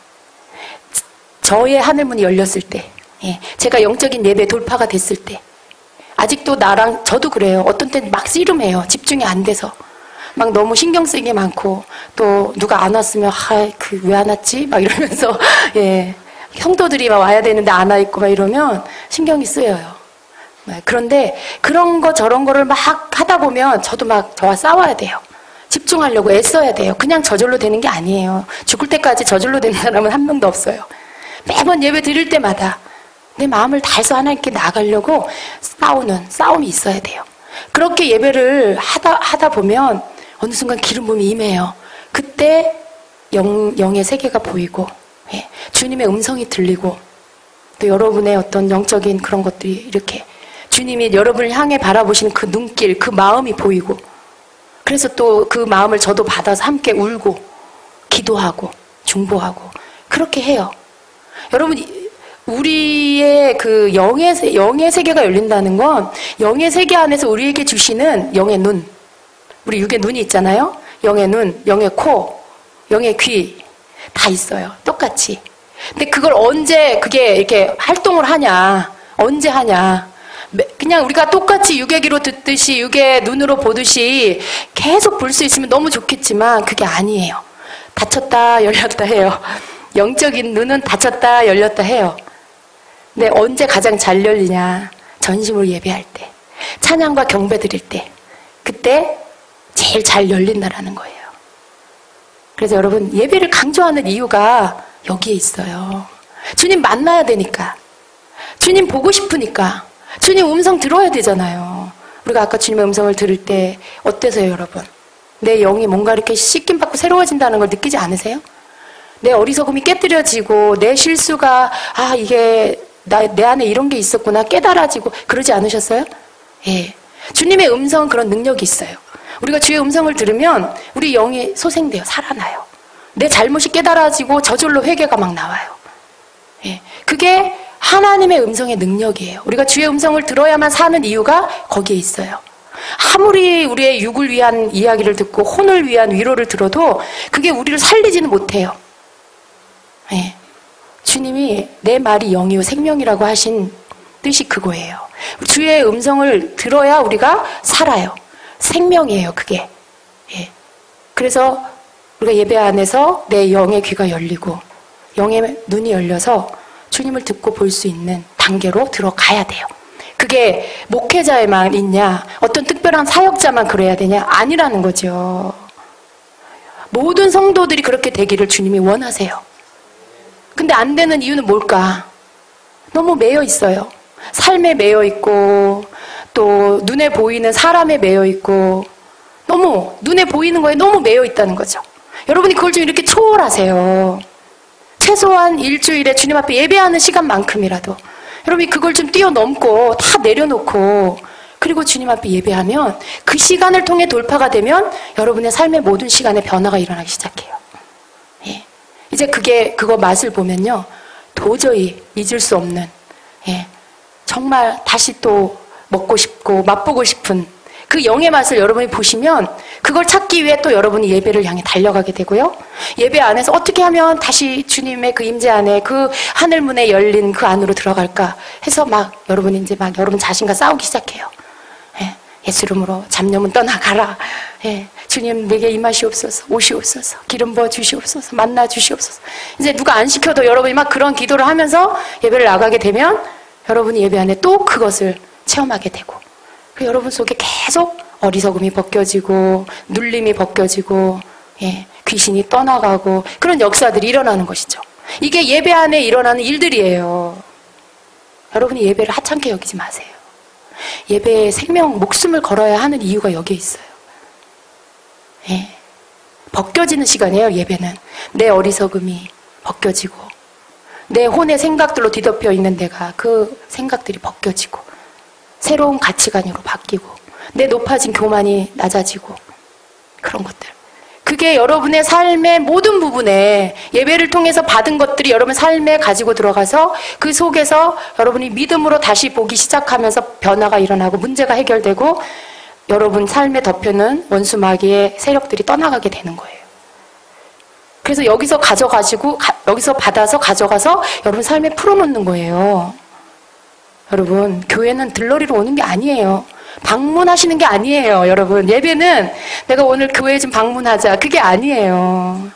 저의 하늘문이 열렸을 때, 예, 제가 영적인 예배 돌파가 됐을 때, 아직도 나랑 저도 그래요. 어떤 때는 막 씨름해요. 집중이 안 돼서. 막 너무 신경 쓰이게 많고, 또 누가 안 왔으면 왜 안 왔지? 막 이러면서 예, 형도들이 막 와야 되는데 안 와 있고 막 이러면 신경이 쓰여요. 그런데 그런 거 저런 거를 막 하다 보면 저도 막 저와 싸워야 돼요. 집중하려고 애써야 돼요. 그냥 저절로 되는 게 아니에요. 죽을 때까지 저절로 되는 사람은 한 명도 없어요. 매번 예배 드릴 때마다 내 마음을 다해서 하나님께 나가려고 싸움이 있어야 돼요. 그렇게 예배를 하다 보면 어느 순간 기름 부음이 임해요. 그때 영의 세계가 보이고, 예, 주님의 음성이 들리고, 또 여러분의 어떤 영적인 그런 것들이 이렇게 주님이 여러분을 향해 바라보시는 그 눈길, 그 마음이 보이고, 그래서 또 그 마음을 저도 받아서 함께 울고 기도하고 중보하고 그렇게 해요. 여러분, 우리의 그 영의 세계가 열린다는 건 영의 세계 안에서 우리에게 주시는 영의 눈, 우리 육의 눈이 있잖아요. 영의 눈, 영의 코, 영의 귀 다 있어요. 똑같이. 근데 그걸 언제 그게 이렇게 활동을 하냐, 언제 하냐, 그냥 우리가 똑같이 육의 귀로 듣듯이 육의 눈으로 보듯이 계속 볼 수 있으면 너무 좋겠지만 그게 아니에요. 닫혔다 열렸다 해요. 영적인 눈은 닫혔다 열렸다 해요. 근데 언제 가장 잘 열리냐? 전심으로 예배할 때, 찬양과 경배 드릴 때, 그때 제일 잘 열린다라는 거예요. 그래서 여러분, 예배를 강조하는 이유가 여기에 있어요. 주님 만나야 되니까. 주님 보고 싶으니까. 주님 음성 들어야 되잖아요. 우리가 아까 주님의 음성을 들을 때 어때서요, 여러분? 내 영이 뭔가 이렇게 씻김받고 새로워진다는 걸 느끼지 않으세요? 내 어리석음이 깨뜨려지고 내 실수가 이게 내 안에 이런 게 있었구나 깨달아지고 그러지 않으셨어요? 예. 주님의 음성은 그런 능력이 있어요. 우리가 주의 음성을 들으면 우리 영이 소생돼요. 살아나요. 내 잘못이 깨달아지고 저절로 회개가 막 나와요. 예. 그게 하나님의 음성의 능력이에요. 우리가 주의 음성을 들어야만 사는 이유가 거기에 있어요. 아무리 우리의 육을 위한 이야기를 듣고 혼을 위한 위로를 들어도 그게 우리를 살리지는 못해요. 예. 주님이 내 말이 영이요 생명이라고 하신 뜻이 그거예요. 주의 음성을 들어야 우리가 살아요. 생명이에요, 그게. 예. 그래서 우리가 예배 안에서 내 영의 귀가 열리고 영의 눈이 열려서 주님을 듣고 볼 수 있는 단계로 들어가야 돼요. 그게 목회자에만 있냐, 어떤 특별한 사역자만 그래야 되냐, 아니라는 거죠. 모든 성도들이 그렇게 되기를 주님이 원하세요. 근데 안 되는 이유는 뭘까? 너무 매여 있어요. 삶에 매여 있고 또 눈에 보이는 사람에 매여 있고 너무 눈에 보이는 거에 너무 매여 있다는 거죠. 여러분이 그걸 좀 이렇게 초월하세요. 최소한 일주일에 주님 앞에 예배하는 시간만큼이라도 여러분이 그걸 좀 뛰어넘고 다 내려놓고 그리고 주님 앞에 예배하면 그 시간을 통해 돌파가 되면 여러분의 삶의 모든 시간에 변화가 일어나기 시작해요. 예. 이제 그거 맛을 보면요 도저히 잊을 수 없는, 예, 정말 다시 또 먹고 싶고 맛보고 싶은 그 영의 맛을 여러분이 보시면 그걸 찾기 위해 또 여러분이 예배를 향해 달려가게 되고요. 예배 안에서 어떻게 하면 다시 주님의 그 임재 안에 그 하늘문에 열린 그 안으로 들어갈까 해서 여러분이 이제 여러분 자신과 싸우기 시작해요. 예, 예수 이름으로 잡념은 떠나가라. 예, 주님 내게 임하시옵소서, 오시옵소서, 기름 부어 주시옵소서, 만나 주시옵소서. 이제 누가 안 시켜도 여러분이 막 그런 기도를 하면서 예배를 나가게 되면 여러분이 예배 안에 또 그것을 체험하게 되고 그 여러분 속에 계속 어리석음이 벗겨지고 눌림이 벗겨지고, 예, 귀신이 떠나가고 그런 역사들이 일어나는 것이죠. 이게 예배 안에 일어나는 일들이에요. 여러분이 예배를 하찮게 여기지 마세요. 예배에 생명, 목숨을 걸어야 하는 이유가 여기에 있어요. 예, 벗겨지는 시간이에요. 예배는 내 어리석음이 벗겨지고 내 혼의 생각들로 뒤덮여 있는 내가 그 생각들이 벗겨지고 새로운 가치관으로 바뀌고 내 높아진 교만이 낮아지고 그런 것들. 그게 여러분의 삶의 모든 부분에 예배를 통해서 받은 것들이 여러분 삶에 가지고 들어가서 그 속에서 여러분이 믿음으로 다시 보기 시작하면서 변화가 일어나고 문제가 해결되고 여러분 삶에 덮여는 원수 마귀의 세력들이 떠나가게 되는 거예요. 그래서 여기서 여기서 받아서 가져가서 여러분 삶에 풀어놓는 거예요. 여러분, 교회는 들러리로 오는 게 아니에요. 방문하시는 게 아니에요, 여러분. 예배는 내가 오늘 교회에 좀 방문하자. 그게 아니에요.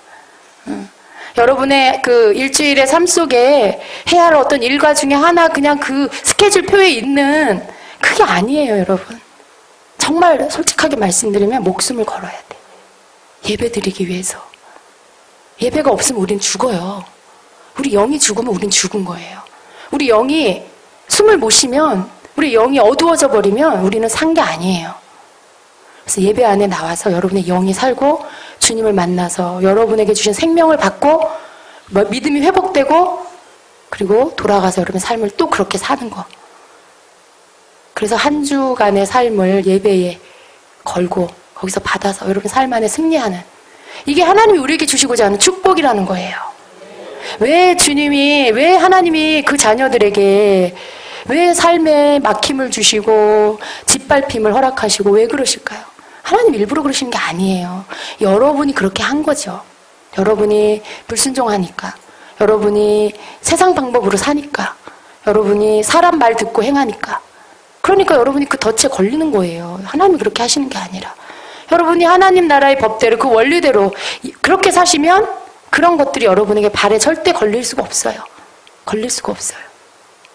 여러분의 그 일주일의 삶 속에 해야 할 어떤 일과 중에 하나 그냥 그 스케줄표에 있는 그게 아니에요, 여러분. 정말 솔직하게 말씀드리면 목숨을 걸어야 돼. 예배 드리기 위해서. 예배가 없으면 우린 죽어요. 우리 영이 죽으면 우린 죽은 거예요. 우리 영이 숨을 못 쉬면, 우리 영이 어두워져 버리면 우리는 산 게 아니에요. 그래서 예배 안에 나와서 여러분의 영이 살고 주님을 만나서 여러분에게 주신 생명을 받고 믿음이 회복되고 그리고 돌아가서 여러분의 삶을 또 그렇게 사는 거. 그래서 한 주간의 삶을 예배에 걸고 거기서 받아서 여러분 삶 안에 승리하는, 이게 하나님이 우리에게 주시고자 하는 축복이라는 거예요. 왜 하나님이 그 자녀들에게 왜 삶에 막힘을 주시고 짓밟힘을 허락하시고 왜 그러실까요? 하나님 일부러 그러시는 게 아니에요. 여러분이 그렇게 한 거죠. 여러분이 불순종하니까, 여러분이 세상 방법으로 사니까, 여러분이 사람 말 듣고 행하니까, 그러니까 여러분이 그 덫에 걸리는 거예요. 하나님이 그렇게 하시는 게 아니라 여러분이 하나님 나라의 법대로 그 원리대로 그렇게 사시면 그런 것들이 여러분에게 발에 절대 걸릴 수가 없어요. 걸릴 수가 없어요.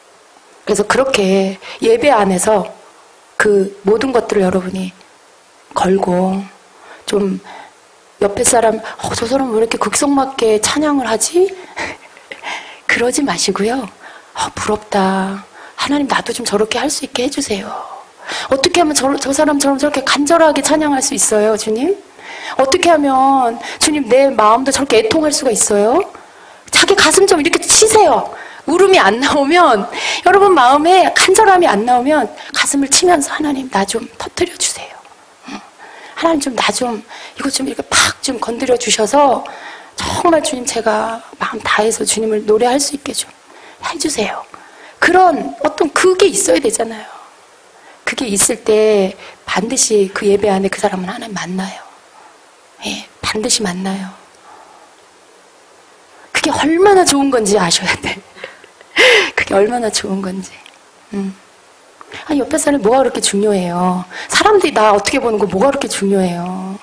그래서 그렇게 예배 안에서 그 모든 것들을 여러분이 걸고 좀 옆에 사람 저 사람 왜 이렇게 극성맞게 찬양을 하지? 그러지 마시고요. 부럽다. 하나님 나도 좀 저렇게 할 수 있게 해주세요. 어떻게 하면 저 사람처럼 저렇게 간절하게 찬양할 수 있어요, 주님? 어떻게 하면 주님 내 마음도 저렇게 애통할 수가 있어요? 자기 가슴 좀 이렇게 치세요. 울음이 안 나오면, 여러분 마음에 간절함이 안 나오면 가슴을 치면서 하나님 나 좀 터뜨려 주세요. 하나님 좀 나 좀 이거 좀 이렇게 팍 좀 건드려 주셔서 정말 주님 제가 마음 다해서 주님을 노래할 수 있게 좀 해주세요. 그런 어떤 그게 있어야 되잖아요. 그게 있을 때 반드시 그 예배 안에 그 사람은 하나님 만나요. 예, 반드시 만나요. 그게 얼마나 좋은 건지 아셔야 돼. 그게 얼마나 좋은 건지. 옆에 사람이 뭐가 그렇게 중요해요. 사람들이 나 어떻게 보는 거 뭐가 그렇게 중요해요.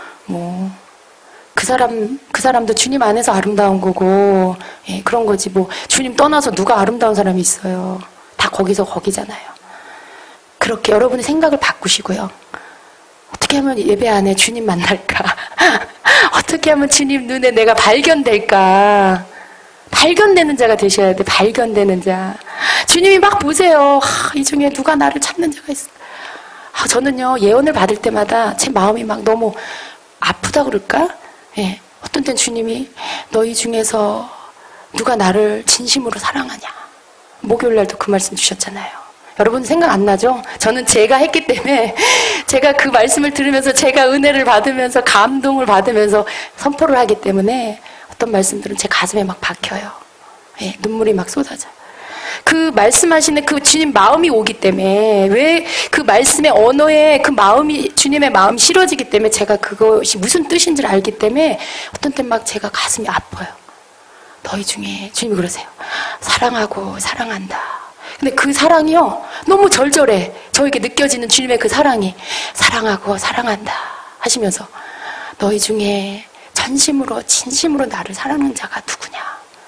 그 사람도 주님 안에서 아름다운 거고, 예, 그런 거지. 주님 떠나서 누가 아름다운 사람이 있어요. 다 거기서 거기잖아요. 그렇게 여러분의 생각을 바꾸시고요. 어떻게 하면 예배 안에 주님 만날까? 어떻게 하면 주님 눈에 내가 발견될까? 발견되는 자가 되셔야 돼. 발견되는 자. 주님이 막 보세요. 이 중에 누가 나를 찾는 자가 있어. 저는요, 예언을 받을 때마다 제 마음이 막 너무 아프다 그럴까? 예. 어떤 땐 주님이 너희 중에서 누가 나를 진심으로 사랑하냐. 목요일 날도 그 말씀 주셨잖아요. 여러분 생각 안 나죠? 저는 제가 했기 때문에 제가 그 말씀을 들으면서 제가 은혜를 받으면서 감동을 받으면서 선포를 하기 때문에 어떤 말씀들은 제 가슴에 막 박혀요. 예, 눈물이 막 쏟아져요. 그 말씀하시는 그 주님 마음이 오기 때문에 왜 그 말씀의 언어에 그 마음이 주님의 마음이 실어지기 때문에 제가 그것이 무슨 뜻인지를 알기 때문에 어떤 때 막 제가 가슴이 아파요. 너희 중에 주님이 그러세요. 사랑하고 사랑한다. 근데 그 사랑이요 너무 절절해. 저에게 느껴지는 주님의 그 사랑이 사랑하고 사랑한다 하시면서 너희 중에 전심으로 진심으로 나를 사랑하는 자가 누구냐?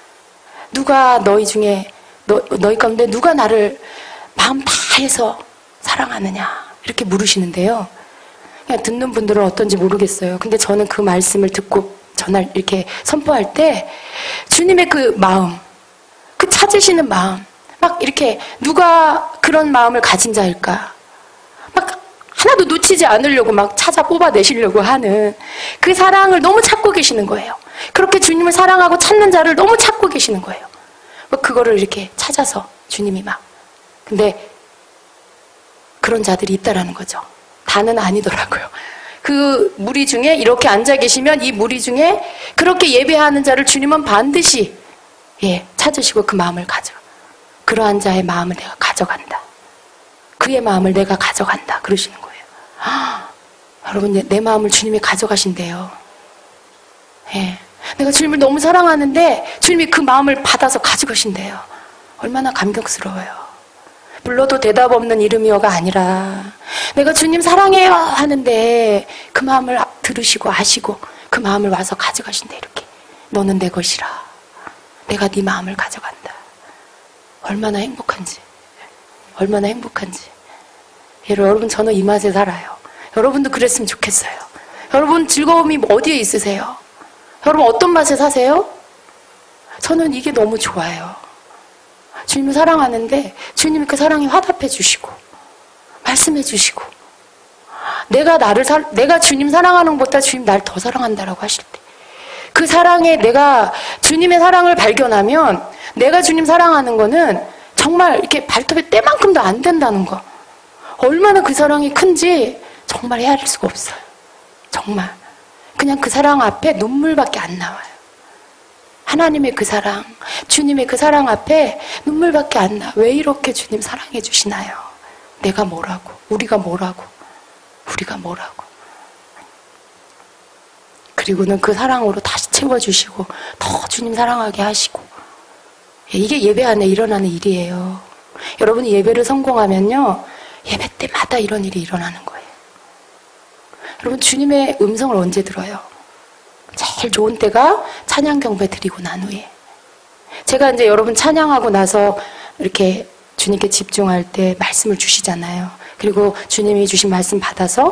누가 너희 중에 너희 가운데 누가 나를 마음 다해서 사랑하느냐? 이렇게 물으시는데요. 그냥 듣는 분들은 어떤지 모르겠어요. 근데 저는 그 말씀을 듣고 전날 이렇게 선포할 때 주님의 그 마음, 그 찾으시는 마음, 막 이렇게 누가 그런 마음을 가진 자일까? 막 하나도 놓치지 않으려고 막 찾아 뽑아내시려고 하는 그 사랑을 너무 찾고 계시는 거예요. 그렇게 주님을 사랑하고 찾는 자를 너무 찾고 계시는 거예요. 그거를 이렇게 찾아서 주님이 막. 근데 그런 자들이 있다라는 거죠. 다는 아니더라고요. 그 무리 중에 이렇게 앉아 계시면 이 무리 중에 그렇게 예배하는 자를 주님은 반드시 찾으시고 그 마음을 그러한 자의 마음을 내가 가져간다. 그의 마음을 내가 가져간다. 그러시는 거예요. 여러분 내 마음을 주님이 가져가신대요. 예. 내가 주님을 너무 사랑하는데 주님이 그 마음을 받아서 가져가신대요. 얼마나 감격스러워요. 불러도 대답 없는 이름이여가 아니라 내가 주님 사랑해요 하는데 그 마음을 들으시고 아시고 그 마음을 와서 가져가신대. 이렇게 너는 내 것이라 내가 네 마음을 가져간다. 얼마나 행복한지. 얼마나 행복한지. 여러분 저는 이 맛에 살아요. 여러분도 그랬으면 좋겠어요. 여러분 즐거움이 어디에 있으세요? 여러분 어떤 맛에 사세요? 저는 이게 너무 좋아요. 주님을 사랑하는데 주님이 그 사랑에 화답해 주시고 말씀해 주시고 내가 주님 사랑하는 것보다 주님 날 더 사랑한다라고 하실 때 그 사랑에 내가 주님의 사랑을 발견하면 내가 주님 사랑하는 거는 정말 이렇게 발톱에 때만큼도 안 된다는 거. 얼마나 그 사랑이 큰지 정말 헤아릴 수가 없어요. 정말. 그냥 그 사랑 앞에 눈물밖에 안 나와요. 하나님의 그 사랑, 주님의 그 사랑 앞에 눈물밖에 안 나. 왜 이렇게 주님 사랑해 주시나요? 내가 뭐라고, 우리가 뭐라고. 그리고는 그 사랑으로 다시 채워주시고 더 주님 사랑하게 하시고. 이게 예배 안에 일어나는 일이에요. 여러분이 예배를 성공하면요, 예배 때마다 이런 일이 일어나는 거예요. 여러분 주님의 음성을 언제 들어요? 제일 좋은 때가 찬양 경배 드리고 난 후에. 제가 이제 여러분 찬양하고 나서 이렇게 주님께 집중할 때 말씀을 주시잖아요. 그리고 주님이 주신 말씀 받아서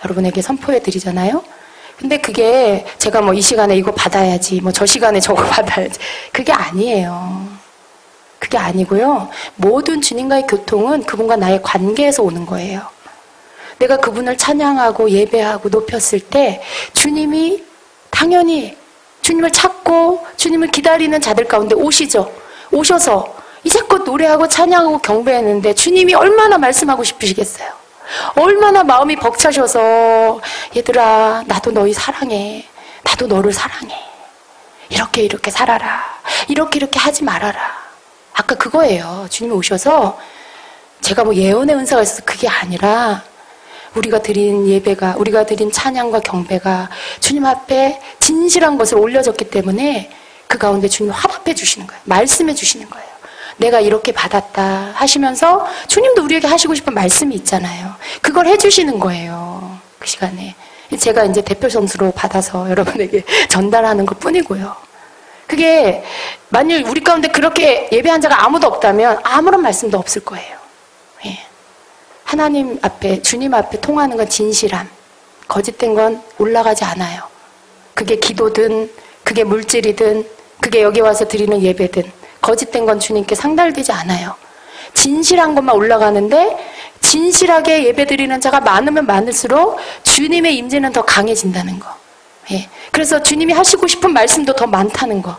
여러분에게 선포해 드리잖아요. 근데 그게 제가 뭐 이 시간에 이거 받아야지, 뭐 저 시간에 저거 받아야지. 그게 아니에요. 그게 아니고요. 모든 주님과의 교통은 그분과 나의 관계에서 오는 거예요. 내가 그분을 찬양하고 예배하고 높였을 때 주님이 당연히 주님을 찾고 주님을 기다리는 자들 가운데 오시죠. 오셔서 이제껏 노래하고 찬양하고 경배했는데 주님이 얼마나 말씀하고 싶으시겠어요. 얼마나 마음이 벅차셔서 얘들아 나도 너희 사랑해. 나도 너를 사랑해. 이렇게 살아라. 이렇게 하지 말아라. 아까 그거예요. 주님이 오셔서 제가 뭐 예언의 은사가 있어서 그게 아니라 우리가 드린 예배가, 우리가 드린 찬양과 경배가 주님 앞에 진실한 것을 올려졌기 때문에 그 가운데 주님이 화답해 주시는 거예요. 말씀해 주시는 거예요. 내가 이렇게 받았다 하시면서 주님도 우리에게 하시고 싶은 말씀이 있잖아요. 그걸 해주시는 거예요. 그 시간에. 제가 이제 대표 선수로 받아서 여러분에게 전달하는 것 뿐이고요. 그게 만일 우리 가운데 그렇게 예배한 자가 아무도 없다면 아무런 말씀도 없을 거예요. 예. 하나님 앞에, 주님 앞에 통하는 건 진실함. 거짓된 건 올라가지 않아요. 그게 기도든, 그게 물질이든, 그게 여기 와서 드리는 예배든, 거짓된 건 주님께 상달되지 않아요. 진실한 것만 올라가는데, 진실하게 예배 드리는 자가 많으면 많을수록 주님의 임재는 더 강해진다는 거. 예. 그래서 주님이 하시고 싶은 말씀도 더 많다는 거.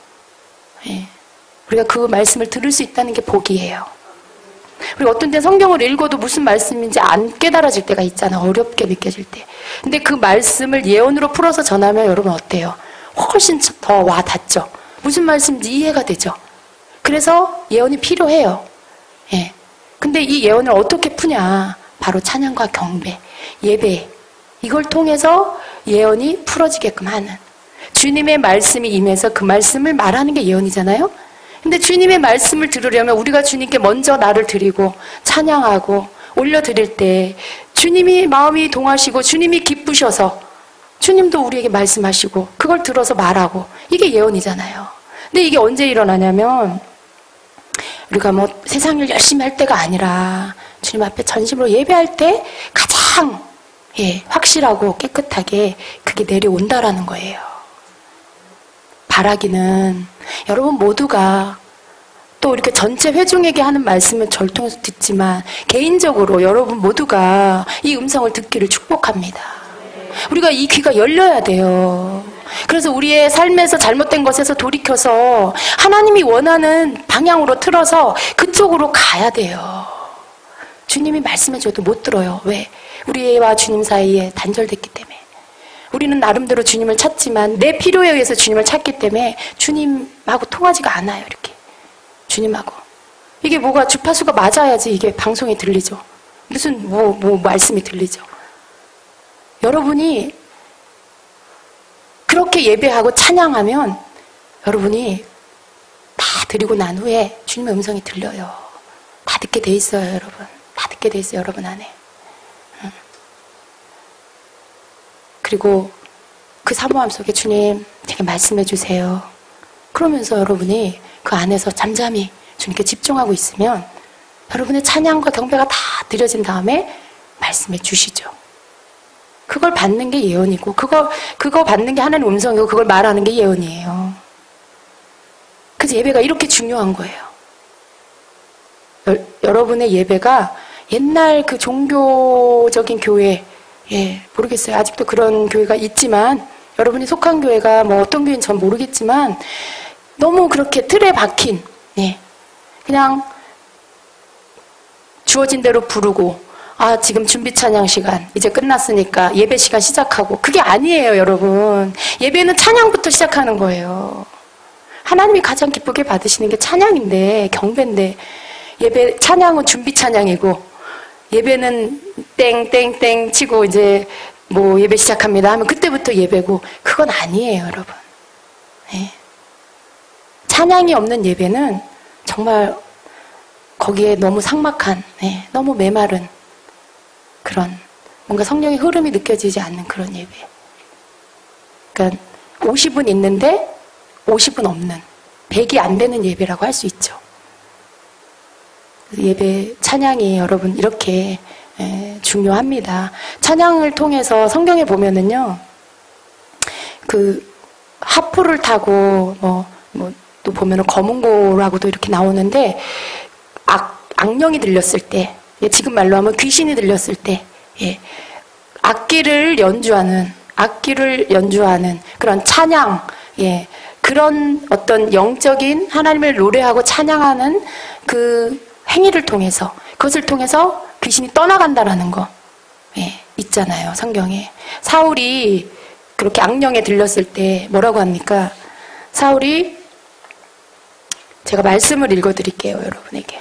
예. 우리가 그 말씀을 들을 수 있다는 게 복이에요. 우리 어떤 때 성경을 읽어도 무슨 말씀인지 안 깨달아질 때가 있잖아. 어렵게 느껴질 때. 근데 그 말씀을 예언으로 풀어서 전하면 여러분 어때요? 훨씬 더 와 닿죠. 무슨 말씀인지 이해가 되죠. 그래서 예언이 필요해요. 예. 근데 이 예언을 어떻게 푸냐? 바로 찬양과 경배, 예배. 이걸 통해서 예언이 풀어지게끔 하는. 주님의 말씀이 임해서 그 말씀을 말하는 게 예언이잖아요. 근데 주님의 말씀을 들으려면 우리가 주님께 먼저 나를 드리고 찬양하고 올려드릴 때 주님이 마음이 동하시고 주님이 기쁘셔서 주님도 우리에게 말씀하시고 그걸 들어서 말하고 이게 예언이잖아요. 근데 이게 언제 일어나냐면 우리가 뭐 세상 일 열심히 할 때가 아니라 주님 앞에 전심으로 예배할 때 가장 확실하고 깨끗하게 그게 내려온다라는 거예요. 바라기는 여러분 모두가 또 이렇게 전체 회중에게 하는 말씀은 저를 통해서 듣지만 개인적으로 여러분 모두가 이 음성을 듣기를 축복합니다. 우리가 이 귀가 열려야 돼요. 그래서 우리의 삶에서 잘못된 것에서 돌이켜서 하나님이 원하는 방향으로 틀어서 그쪽으로 가야 돼요. 주님이 말씀해줘도 못 들어요. 왜? 우리와 주님 사이에 단절됐기 때문에. 우리는 나름대로 주님을 찾지만 내 필요에 의해서 주님을 찾기 때문에 주님하고 통하지가 않아요. 이렇게 주님하고 이게 뭐가 주파수가 맞아야지 이게 방송이 들리죠. 무슨 뭐 말씀이 들리죠. 여러분이 그렇게 예배하고 찬양하면 여러분이 다 드리고 난 후에 주님의 음성이 들려요. 다 듣게 돼 있어요. 여러분 다 듣게 돼 있어요. 여러분 안에. 그리고 그 사모함 속에 주님 제게 말씀해 주세요. 그러면서 여러분이 그 안에서 잠잠히 주님께 집중하고 있으면 여러분의 찬양과 경배가 다 드려진 다음에 말씀해 주시죠. 그걸 받는 게 예언이고 그거 받는 게 하나님의 음성이고 그걸 말하는 게 예언이에요. 그래서 예배가 이렇게 중요한 거예요. 여러분의 예배가 옛날 그 종교적인 교회 모르겠어요. 아직도 그런 교회가 있지만 여러분이 속한 교회가 뭐 어떤 교회인지 전 모르겠지만 너무 그렇게 틀에 박힌 그냥 주어진 대로 부르고 지금 준비 찬양 시간 이제 끝났으니까 예배 시간 시작하고 그게 아니에요. 여러분 예배는 찬양부터 시작하는 거예요. 하나님이 가장 기쁘게 받으시는 게 찬양인데 경배인데 예배 찬양은 준비 찬양이고 예배는 땡땡땡 치고 이제 뭐 예배 시작합니다 하면 그때부터 예배고 그건 아니에요. 여러분 찬양이 없는 예배는 정말 거기에 너무 삭막한 너무 메마른 그런 뭔가 성령의 흐름이 느껴지지 않는 그런 예배. 그러니까 50은 있는데 50은 없는 100이 안 되는 예배라고 할 수 있죠. 예배 찬양이 여러분 이렇게 중요합니다. 찬양을 통해서 성경에 보면은요, 그 하프를 타고 또 보면은 검은고라고도 이렇게 나오는데 악령이 들렸을 때, 지금 말로 하면 귀신이 들렸을 때, 악기를 연주하는 그런 찬양, 그런 어떤 영적인 하나님을 노래하고 찬양하는 그 행위를 통해서, 그것을 통해서 귀신이 떠나간다라는 거, 있잖아요, 성경에. 사울이 그렇게 악령에 들렸을 때 뭐라고 합니까? 사울이, 제가 말씀을 읽어드릴게요, 여러분에게.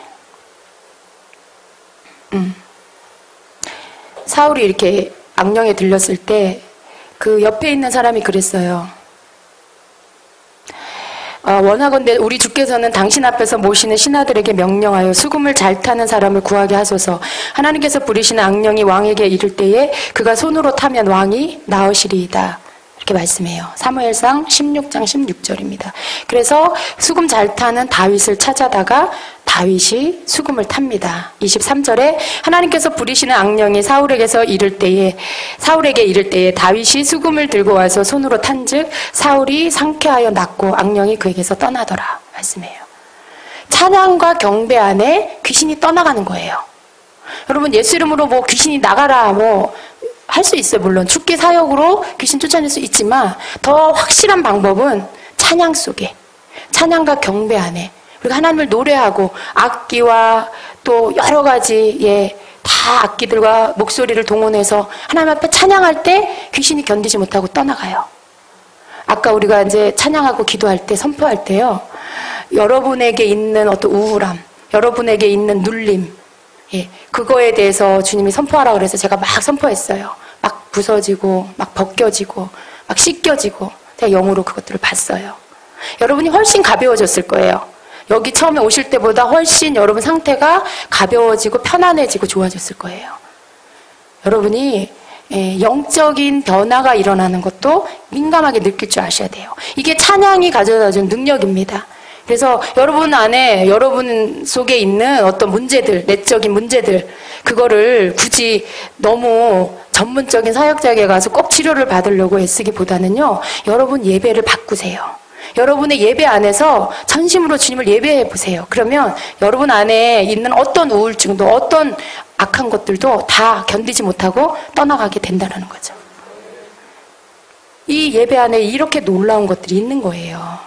사울이 이렇게 악령에 들렸을 때 그 옆에 있는 사람이 그랬어요. 원하건대 우리 주께서는 당신 앞에서 모시는 신하들에게 명령하여 수금을 잘 타는 사람을 구하게 하소서. 하나님께서 부리시는 악령이 왕에게 이를 때에 그가 손으로 타면 왕이 나으시리이다. 이렇게 말씀해요. 사무엘상 16장 16절입니다. 그래서 수금 잘 타는 다윗을 찾아다가 다윗이 수금을 탑니다. 23절에 하나님께서 부리시는 악령이 사울에게 이를 때에 다윗이 수금을 들고 와서 손으로 탄즉 사울이 상쾌하여 낫고 악령이 그에게서 떠나더라. 말씀해요. 찬양과 경배 안에 귀신이 떠나가는 거예요. 여러분, 예수 이름으로 뭐 귀신이 나가라 할 수 있어요. 물론 죽기 사역으로 귀신 쫓아낼 수 있지만 더 확실한 방법은 찬양 속에, 찬양과 경배 안에 우리가 하나님을 노래하고 악기와 또 여러 가지 다 악기들과 목소리를 동원해서 하나님 앞에 찬양할 때 귀신이 견디지 못하고 떠나가요. 아까 우리가 이제 찬양하고 기도할 때, 선포할 때요, 여러분에게 있는 어떤 우울함, 여러분에게 있는 눌림, 그거에 대해서 주님이 선포하라 그래서 제가 막 선포했어요. 막 부서지고, 막 벗겨지고, 막 씻겨지고, 제가 영으로 그것들을 봤어요. 여러분이 훨씬 가벼워졌을 거예요. 여기 처음에 오실 때보다 훨씬 여러분 상태가 가벼워지고 편안해지고 좋아졌을 거예요. 여러분이 영적인 변화가 일어나는 것도 민감하게 느낄 줄 아셔야 돼요. 이게 찬양이 가져다준 능력입니다. 그래서 여러분 안에, 여러분 속에 있는 어떤 문제들, 내적인 문제들, 그거를 굳이 너무 전문적인 사역자에게 가서 꼭 치료를 받으려고 애쓰기보다는요, 여러분 예배를 바꾸세요. 여러분의 예배 안에서 전심으로 주님을 예배해 보세요. 그러면 여러분 안에 있는 어떤 우울증도, 어떤 악한 것들도 다 견디지 못하고 떠나가게 된다는 거죠. 이 예배 안에 이렇게 놀라운 것들이 있는 거예요.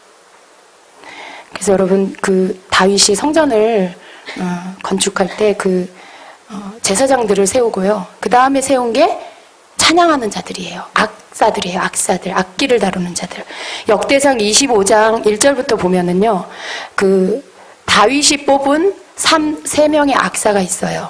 그래서 여러분, 그 다윗이 성전을 건축할 때 제사장들을 세우고요. 그 다음에 세운 게 찬양하는 자들이에요. 악사들이에요. 악사들, 악기를 다루는 자들. 역대상 25장 1절부터 보면은요, 그 다윗이 뽑은 3명의 악사가 있어요.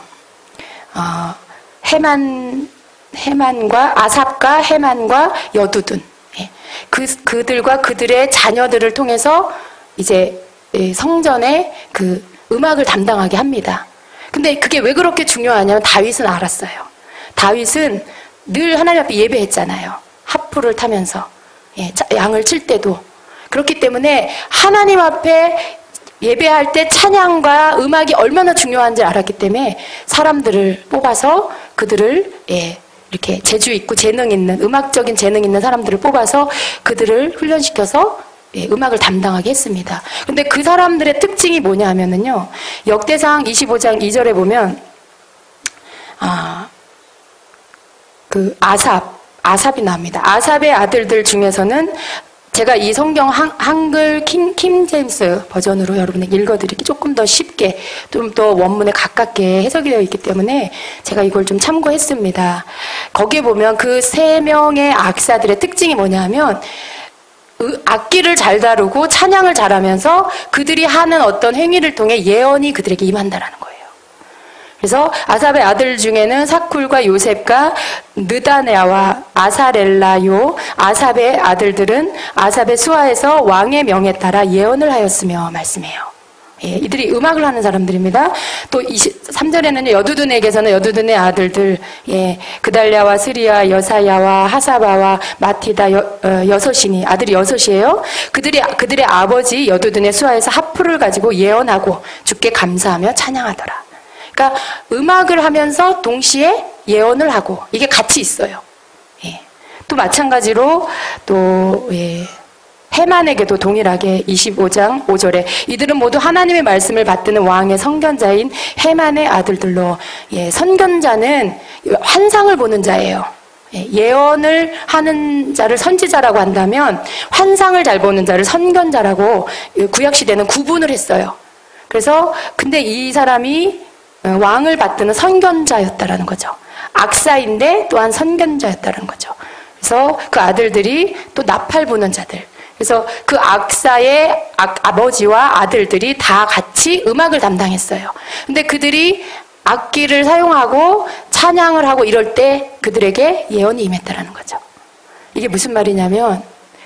아삽과 헤만과 여두둔. 그들과 그들의 자녀들을 통해서 이제 성전에 그 음악을 담당하게 합니다. 근데 그게 왜 그렇게 중요하냐면 다윗은 알았어요. 다윗은 늘 하나님 앞에 예배했잖아요. 하프를 타면서 양을 칠 때도. 그렇기 때문에 하나님 앞에 예배할 때 찬양과 음악이 얼마나 중요한지 알았기 때문에 사람들을 뽑아서 그들을 이렇게 재주 있고 재능 있는, 음악적인 재능 있는 사람들을 뽑아서 그들을 훈련시켜서 음악을 담당하게 했습니다. 근데 그 사람들의 특징이 뭐냐 하면은요, 역대상 25장 2절에 보면, 그 아삽이 나옵니다. 아삽의 아들들 중에서는 제가 이 성경 한글 킹 제임스 버전으로 여러분에게 읽어드리기 조금 더 쉽게, 좀 더 원문에 가깝게 해석이 되어 있기 때문에 제가 이걸 좀 참고했습니다. 거기에 보면 그 3명의 악사들의 특징이 뭐냐 하면, 악기를 잘 다루고 찬양을 잘하면서 그들이 하는 어떤 행위를 통해 예언이 그들에게 임한다라는 거예요. 그래서 아삽의 아들 중에는 사쿨과 요셉과 느다네아와 아사렐라요, 아삽의 아들들은 아삽의 수하에서 왕의 명에 따라 예언을 하였으며 말씀해요. 이들이 음악을 하는 사람들입니다. 또 23절에는 여두둔에게서는 여두둔의 아들들, 그달랴와 스리야, 여사야와 하사바와 마티다 여섯이니, 아들이 6이에요. 그들의 아버지 여두둔의 수하에서 하프를 가지고 예언하고 주께 감사하며 찬양하더라. 그러니까 음악을 하면서 동시에 예언을 하고 이게 같이 있어요. 예. 또 마찬가지로 또 해만에게도 동일하게 25장 5절에 이들은 모두 하나님의 말씀을 받드는 왕의 선견자인 해만의 아들들로 선견자는 환상을 보는 자예요. 예언을 하는 자를 선지자라고 한다면 환상을 잘 보는 자를 선견자라고 구약시대는 구분을 했어요. 그래서 근데 이 사람이 왕을 받드는 선견자였다라는 거죠. 악사인데 또한 선견자였다는 거죠. 그래서 그 아들들이 또 나팔 부는 자들. 그래서 그 악사의 아버지와 아들들이 다 같이 음악을 담당했어요. 근데 그들이 악기를 사용하고 찬양을 하고 이럴 때 그들에게 예언이 임했다라는 거죠. 이게 무슨 말이냐면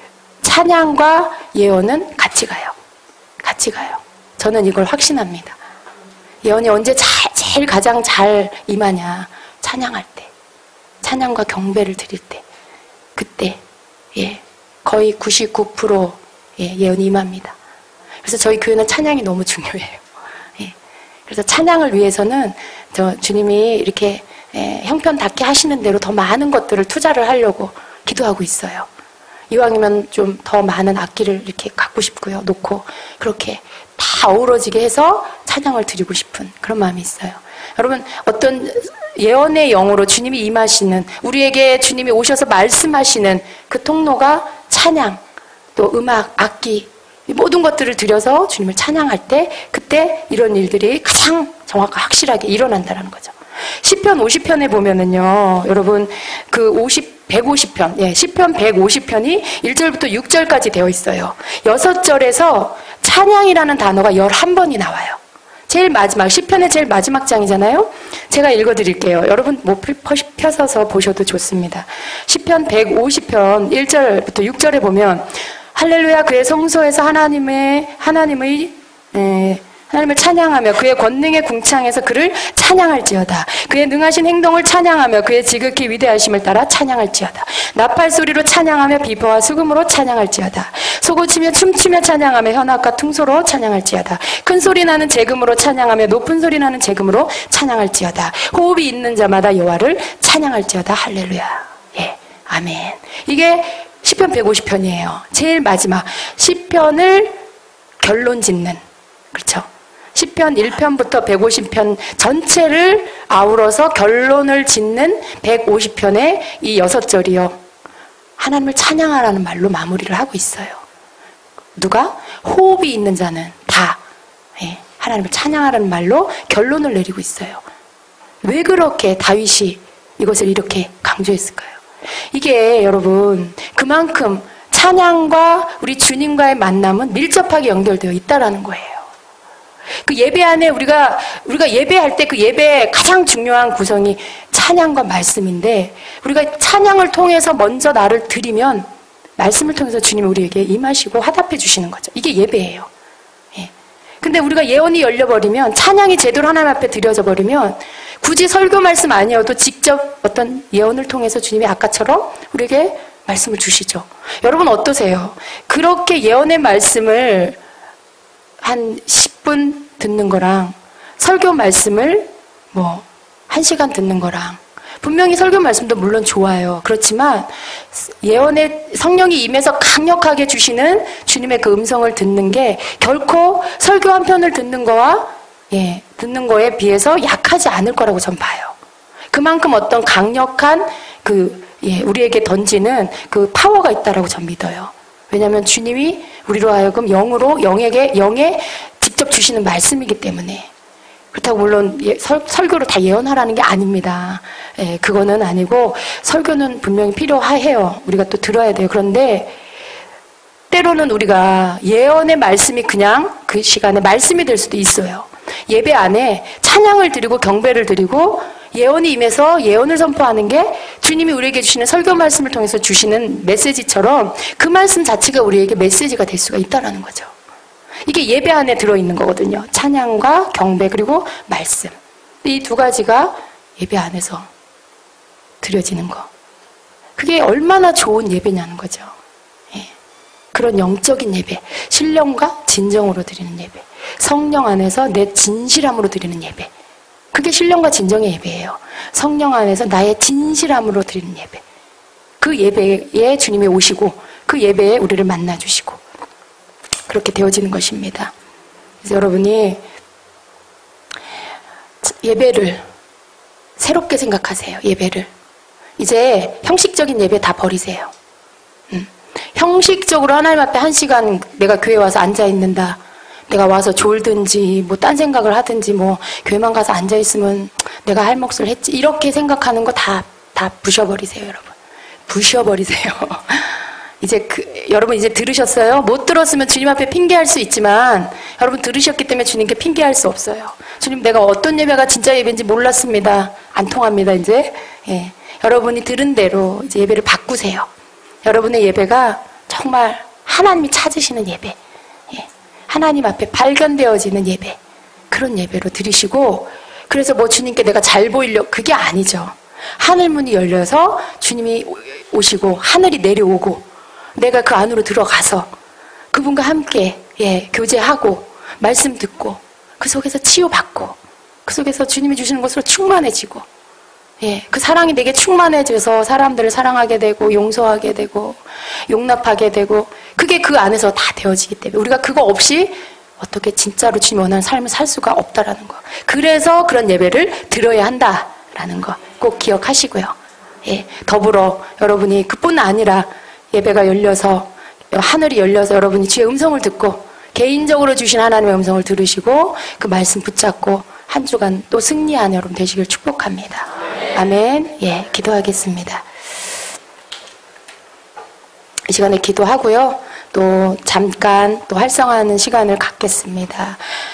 찬양과 예언은 같이 가요. 같이 가요. 저는 이걸 확신합니다. 예언이 언제 제일 가장 잘 임하냐? 찬양할 때. 찬양과 경배를 드릴 때. 그때 거의 99% 예언이 임합니다. 그래서 저희 교회는 찬양이 너무 중요해요. 그래서 찬양을 위해서는 주님이 이렇게 형편닿게 하시는 대로 더 많은 것들을 투자를 하려고 기도하고 있어요. 이왕이면 좀 더 많은 악기를 이렇게 갖고 싶고요. 놓고 그렇게 다 어우러지게 해서 찬양을 드리고 싶은 그런 마음이 있어요. 여러분 어떤 예언의 영으로 주님이 임하시는 우리에게 주님이 오셔서 말씀하시는 그 통로가 찬양, 또 음악, 악기 이 모든 것들을 들여서 주님을 찬양할 때 그때 이런 일들이 가장 정확하고 확실하게 일어난다는 거죠. 시편 50편에 보면은요, 여러분 그 150편, 시편 150편이 1절부터 6절까지 되어 있어요. 6절에서 찬양이라는 단어가 11번이 나와요. 제일 마지막, 시편의 제일 마지막 장이잖아요. 제가 읽어드릴게요. 여러분 뭐 펴서서 보셔도 좋습니다. 시편 150편 1절부터 6절에 보면 할렐루야 그의 성소에서 하나님을 찬양하며 그의 권능의 궁창에서 그를 찬양할지어다. 그의 능하신 행동을 찬양하며 그의 지극히 위대하심을 따라 찬양할지어다. 나팔 소리로 찬양하며 비보와 수금으로 찬양할지어다. 소고치며 춤추며 찬양하며 현악과 퉁소로 찬양할지어다. 큰 소리 나는 재금으로 찬양하며 높은 소리 나는 재금으로 찬양할지어다. 호흡이 있는 자마다 여호와를 찬양할지어다. 할렐루야. 아멘. 이게 시편 150편이에요. 제일 마지막 시편을 결론 짓는, 그렇죠? 시편 1편부터 150편 전체를 아우러서 결론을 짓는 150편의 이 6절이요. 하나님을 찬양하라는 말로 마무리를 하고 있어요. 누가? 호흡이 있는 자는 다 하나님을 찬양하라는 말로 결론을 내리고 있어요. 왜 그렇게 다윗이 이것을 이렇게 강조했을까요? 이게 여러분 그만큼 찬양과 우리 주님과의 만남은 밀접하게 연결되어 있다라는 거예요. 그 예배 안에 우리가 예배할 때 그 예배의 가장 중요한 구성이 찬양과 말씀인데 우리가 찬양을 통해서 먼저 나를 드리면 말씀을 통해서 주님이 우리에게 임하시고 화답해 주시는 거죠. 이게 예배예요. 근데 우리가 예언이 열려버리면 찬양이 제대로 하나님 앞에 드려져 버리면 굳이 설교 말씀 아니어도 직접 어떤 예언을 통해서 주님이 아까처럼 우리에게 말씀을 주시죠. 여러분 어떠세요? 그렇게 예언의 말씀을 한 10분 듣는 거랑 설교 말씀을 1시간 듣는 거랑 분명히 설교 말씀도 물론 좋아요. 그렇지만 예언의 성령이 임해서 강력하게 주시는 주님의 그 음성을 듣는 게 결코 설교 한 편을 듣는 거에 비해서 약하지 않을 거라고 전 봐요. 그만큼 어떤 강력한 우리에게 던지는 그 파워가 있다라고 전 믿어요. 왜냐하면 주님이 우리로 하여금 영에 직접 주시는 말씀이기 때문에. 그렇다고 물론 설교를 다 예언하라는 게 아닙니다. 그거는 아니고 설교는 분명히 필요해요. 우리가 또 들어야 돼요. 그런데 때로는 우리가 예언의 말씀이 그냥 그 시간에 말씀이 될 수도 있어요. 예배 안에 찬양을 드리고 경배를 드리고 예언이 임해서 예언을 선포하는 게 주님이 우리에게 주시는 설교 말씀을 통해서 주시는 메시지처럼 그 말씀 자체가 우리에게 메시지가 될 수가 있다는 거죠. 이게 예배 안에 들어있는 거거든요. 찬양과 경배 그리고 말씀. 이 두 가지가 예배 안에서 드려지는 거. 그게 얼마나 좋은 예배냐는 거죠. 그런 영적인 예배, 신령과 진정으로 드리는 예배, 성령 안에서 내 진실함으로 드리는 예배. 그게 신령과 진정의 예배예요. 성령 안에서 나의 진실함으로 드리는 예배. 그 예배에 주님이 오시고 그 예배에 우리를 만나주시고 그렇게 되어지는 것입니다. 그래서 여러분이 예배를 새롭게 생각하세요. 예배를. 이제 형식적인 예배 다 버리세요. 형식적으로 하나님 앞에 1시간 내가 교회 와서 앉아있는다. 내가 와서 졸든지 뭐 딴 생각을 하든지 뭐 교회만 가서 앉아있으면 내가 할 몫을 했지. 이렇게 생각하는 거 다 부셔버리세요, 여러분. 부셔버리세요. 이제 여러분 이제 들으셨어요? 못 들었으면 주님 앞에 핑계할 수 있지만 여러분 들으셨기 때문에 주님께 핑계할 수 없어요. 주님 내가 어떤 예배가 진짜 예배인지 몰랐습니다. 안 통합니다, 이제. 예. 여러분이 들은 대로 이제 예배를 바꾸세요. 여러분의 예배가 정말 하나님이 찾으시는 예배. 예. 하나님 앞에 발견되어지는 예배. 그런 예배로 드리시고 그래서 뭐 주님께 내가 잘 보이려고 그게 아니죠. 하늘 문이 열려서 주님이 오시고 하늘이 내려오고 내가 그 안으로 들어가서 그분과 함께 교제하고 말씀 듣고 그 속에서 치유받고 그 속에서 주님이 주시는 것으로 충만해지고 그 사랑이 내게 충만해져서 사람들을 사랑하게 되고 용서하게 되고 용납하게 되고 그게 그 안에서 다 되어지기 때문에 우리가 그거 없이 어떻게 진짜로 주님 원하는 삶을 살 수가 없다라는 거. 그래서 그런 예배를 드려야 한다라는 거 꼭 기억하시고요. 더불어 여러분이 그뿐 아니라 예배가 열려서 하늘이 열려서 여러분이 주의 음성을 듣고 개인적으로 주신 하나님의 음성을 들으시고 그 말씀 붙잡고 한 주간 또 승리하는 여러분 되시길 축복합니다. 아멘. 기도하겠습니다. 이 시간에 기도하고요. 또 잠깐 또 활성화하는 시간을 갖겠습니다.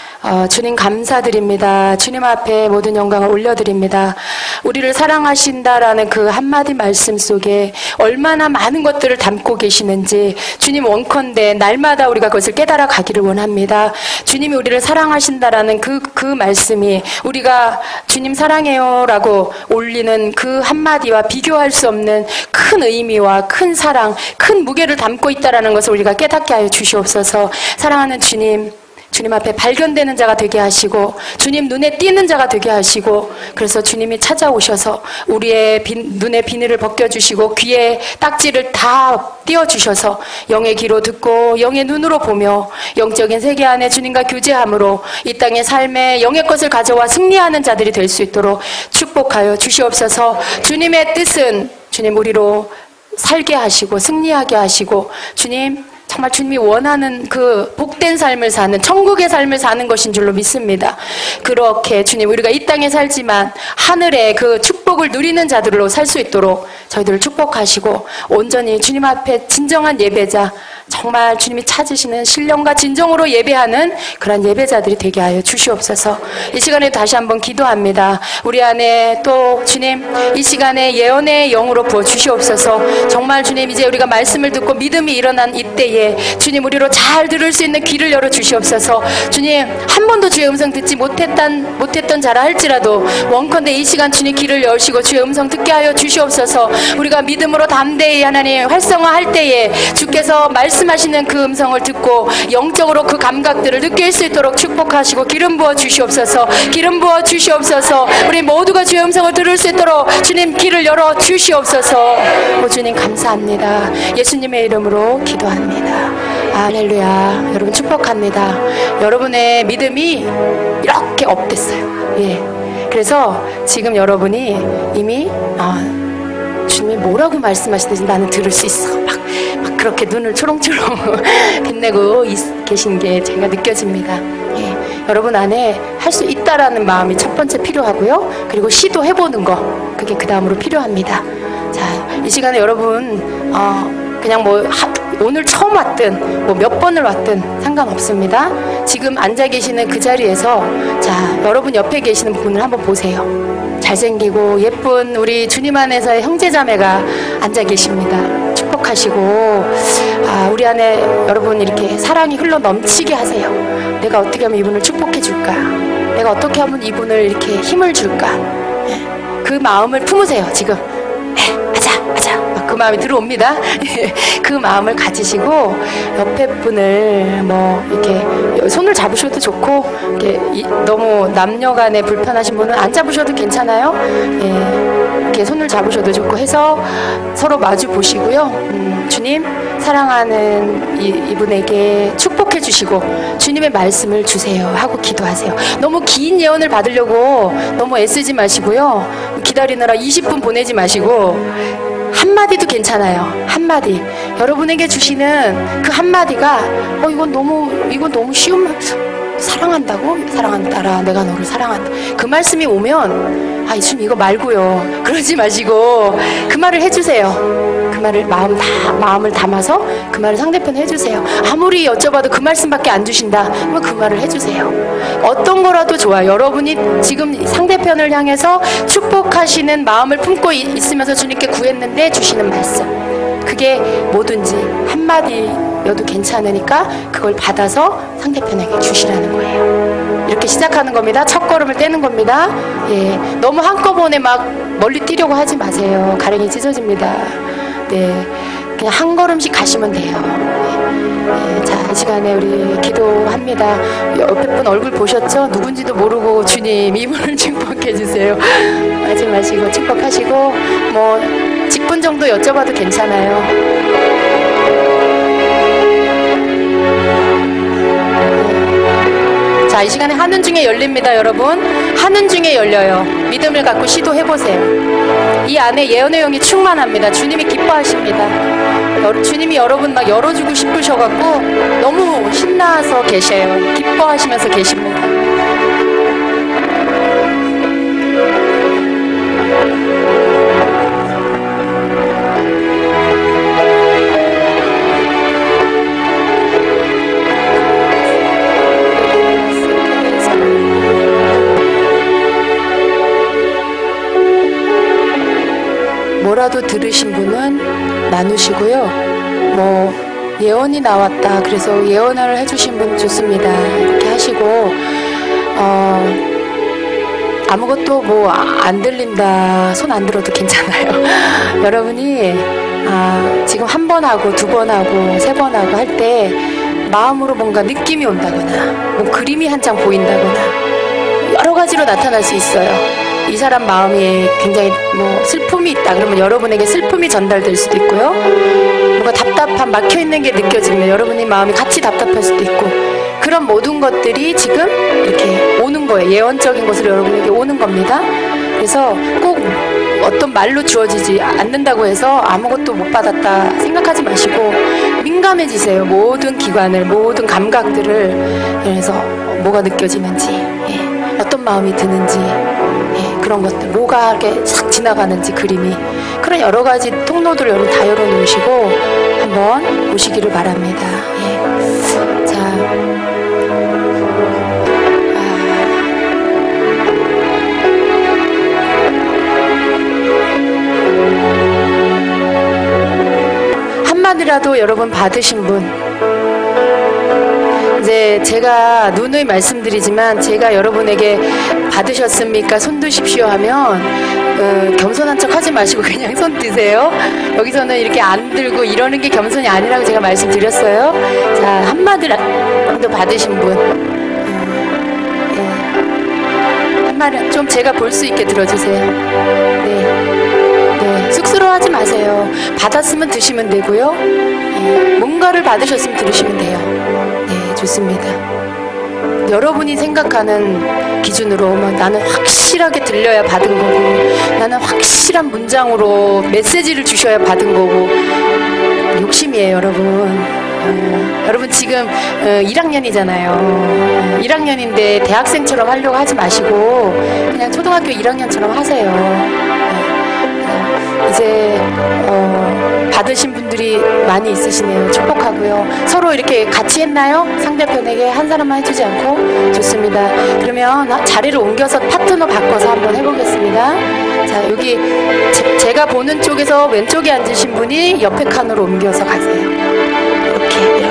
주님 감사드립니다. 주님 앞에 모든 영광을 올려드립니다. 우리를 사랑하신다라는 그 한마디 말씀 속에 얼마나 많은 것들을 담고 계시는지 주님 원컨대 날마다 우리가 그것을 깨달아 가기를 원합니다. 주님이 우리를 사랑하신다라는 그 말씀이 우리가 주님 사랑해요 라고 올리는 그 한마디와 비교할 수 없는 큰 의미와 큰 사랑, 큰 무게를 담고 있다라는 것을 우리가 깨닫게 하여 주시옵소서. 사랑하는 주님 앞에 발견되는 자가 되게 하시고 주님 눈에 띄는 자가 되게 하시고 그래서 주님이 찾아오셔서 우리의 눈에 비늘을 벗겨주시고 귀에 딱지를 다 띄워주셔서 영의 귀로 듣고 영의 눈으로 보며 영적인 세계 안에 주님과 교제함으로 이 땅의 삶에 영의 것을 가져와 승리하는 자들이 될 수 있도록 축복하여 주시옵소서. 주님의 뜻은 주님 우리로 살게 하시고 승리하게 하시고 주님 정말 주님이 원하는 그 복된 삶을 사는 천국의 삶을 사는 것인 줄로 믿습니다. 그렇게 주님 우리가 이 땅에 살지만 하늘의 그 축복을 누리는 자들로 살 수 있도록 저희들을 축복하시고 온전히 주님 앞에 진정한 예배자 정말 주님이 찾으시는 신령과 진정으로 예배하는 그런 예배자들이 되게 하여 주시옵소서. 이 시간에 다시 한번 기도합니다. 우리 안에 또 주님 이 시간에 예언의 영으로 부어주시옵소서. 정말 주님 이제 우리가 말씀을 듣고 믿음이 일어난 이때에 주님 우리로 잘 들을 수 있는 귀를 열어주시옵소서. 주님 한 번도 주의 음성 듣지 못했던 자라 할지라도 원컨대 이 시간 주님 귀를 여시고 주의 음성 듣게 하여 주시옵소서. 우리가 믿음으로 담대히 하나님 활성화할 때에 주께서 말씀하시는 그 음성을 듣고 영적으로 그 감각들을 느낄 수 있도록 축복하시고 기름 부어 주시옵소서. 기름 부어 주시옵소서. 우리 모두가 주의 음성을 들을 수 있도록 주님 길을 열어 주시옵소서. 오 주님 감사합니다. 예수님의 이름으로 기도합니다. 할렐루야. 여러분 축복합니다. 여러분의 믿음이 이렇게 업됐어요. 그래서 지금 여러분이 이미 주님이 뭐라고 말씀하시든지 나는 들을 수 있어. 막 그렇게 눈을 초롱초롱 빛내고 계신 게 제가 느껴집니다. 여러분 안에 할 수 있다라는 마음이 첫 번째 필요하고요. 그리고 시도해보는 거 그게 그 다음으로 필요합니다. 자, 이 시간에 여러분 그냥 뭐 오늘 처음 왔든 뭐 몇 번을 왔든 상관없습니다. 지금 앉아 계시는 그 자리에서 자 여러분 옆에 계시는 분을 한번 보세요. 잘생기고 예쁜 우리 주님 안에서의 형제자매가 앉아 계십니다. 축복하시고 우리 안에 여러분 이렇게 사랑이 흘러 넘치게 하세요. 내가 어떻게 하면 이분을 축복해 줄까? 내가 어떻게 하면 이분을 이렇게 힘을 줄까? 그 마음을 품으세요. 지금 하자 막 그 마음이 들어옵니다. 그 마음을 가지시고 옆에 분을 뭐 이렇게 손을 잡으셔도 좋고, 이렇게 너무 남녀간에 불편하신 분은 안 잡으셔도 괜찮아요. 예, 이렇게 손을 잡으셔도 좋고 해서 서로 마주 보시고요. 주님, 사랑하는 이분에게 축복해 주시고 주님의 말씀을 주세요 하고 기도하세요. 너무 긴 예언을 받으려고 너무 애쓰지 마시고요. 기다리느라 20분 보내지 마시고 한마디도 괜찮아요. 한마디. 여러분에게 주시는 그 한마디가 이건 너무 쉬운 사랑한다고? 사랑한다라. 내가 너를 사랑한다. 그 말씀이 오면 주님 이거 말고요. 그러지 마시고 그 말을 해주세요. 그 말을 마음을 담아서 그 말을 상대편에 해주세요. 아무리 여쭤봐도 그 말씀밖에 안 주신다. 그러면 그 말을 해주세요. 어떤 거라도 좋아요. 여러분이 지금 상대편을 향해서 축복하시는 마음을 품고 있으면서 주님께 구했는데 주시는 말씀. 그게 뭐든지 한마디여도 괜찮으니까 그걸 받아서 상대편에게 주시라는 거예요. 이렇게 시작하는 겁니다. 첫 걸음을 떼는 겁니다. 예, 너무 한꺼번에 막 멀리 뛰려고 하지 마세요. 가랭이 찢어집니다. 네, 그냥 한 걸음씩 가시면 돼요. 예, 자, 이 시간에 우리 기도합니다. 옆에 분 얼굴 보셨죠? 누군지도 모르고 주님 이분을 축복해 주세요. 하지 마시고 축복하시고 뭐 직분 정도 여쭤봐도 괜찮아요. 자, 이 시간에 하는 중에 열립니다, 여러분. 하는 중에 열려요. 믿음을 갖고 시도해보세요. 이 안에 예언의 영이 충만합니다. 주님이 기뻐하십니다. 주님이 여러분 막 열어주고 싶으셔갖고 너무 신나서 계셔요. 기뻐하시면서 계십니다. 뭐라도 들으신 분은 나누시고요. 뭐 예언이 나왔다. 그래서 예언을 해주신 분 좋습니다. 이렇게 하시고 아무것도 뭐 안 들린다. 손 안 들어도 괜찮아요. 여러분이 지금 한 번 하고 두 번 하고 세 번 하고 할 때 마음으로 뭔가 느낌이 온다거나 뭐 그림이 한 장 보인다거나 여러 가지로 나타날 수 있어요. 이 사람 마음에 굉장히 뭐 슬픔이 있다 그러면 여러분에게 슬픔이 전달될 수도 있고요. 뭔가 답답한 막혀있는 게 느껴지면 여러분의 마음이 같이 답답할 수도 있고, 그런 모든 것들이 지금 이렇게 오는 거예요. 예언적인 것으로 여러분에게 오는 겁니다. 그래서 꼭 어떤 말로 주어지지 않는다고 해서 아무것도 못 받았다 생각하지 마시고 민감해지세요. 모든 기관을, 모든 감각들을. 그래서 뭐가 느껴지는지, 어떤 마음이 드는지, 그런 것들, 뭐가 이렇게 싹 지나가는지 그림이, 그런 여러 가지 통로들을 여러분 다 열어놓으시고 한번 보시기를 바랍니다. 자, 한마디라도 여러분 받으신 분, 이제 제가 누누이 말씀드리지만 제가 여러분에게 받으셨습니까? 손 드십시오 하면 겸손한 척 하지 마시고 그냥 손 드세요. 여기서는 이렇게 안 들고 이러는 게 겸손이 아니라고 제가 말씀드렸어요. 자, 한마디라도 받으신 분, 한마디 좀 제가 볼 수 있게 들어주세요. 네, 쑥스러워하지 마세요. 받았으면 드시면 되고요. 뭔가를 받으셨으면 들으시면 돼요. 네, 좋습니다. 여러분이 생각하는 기준으로 오면 나는 확실하게 들려야 받은 거고, 나는 확실한 문장으로 메시지를 주셔야 받은 거고, 욕심이에요, 여러분. 여러분 지금 1학년이잖아요. 1학년인데 대학생처럼 하려고 하지 마시고 그냥 초등학교 1학년처럼 하세요. 이제 받으신 분들이 많이 있으시네요. 축복하고요. 서로 이렇게 같이 했나요? 상대편에게 한 사람만 해주지 않고? 좋습니다. 그러면 자리를 옮겨서 파트너 바꿔서 한번 해보겠습니다. 자, 여기 제가 보는 쪽에서 왼쪽에 앉으신 분이 옆에 칸으로 옮겨서 가세요. 이렇게.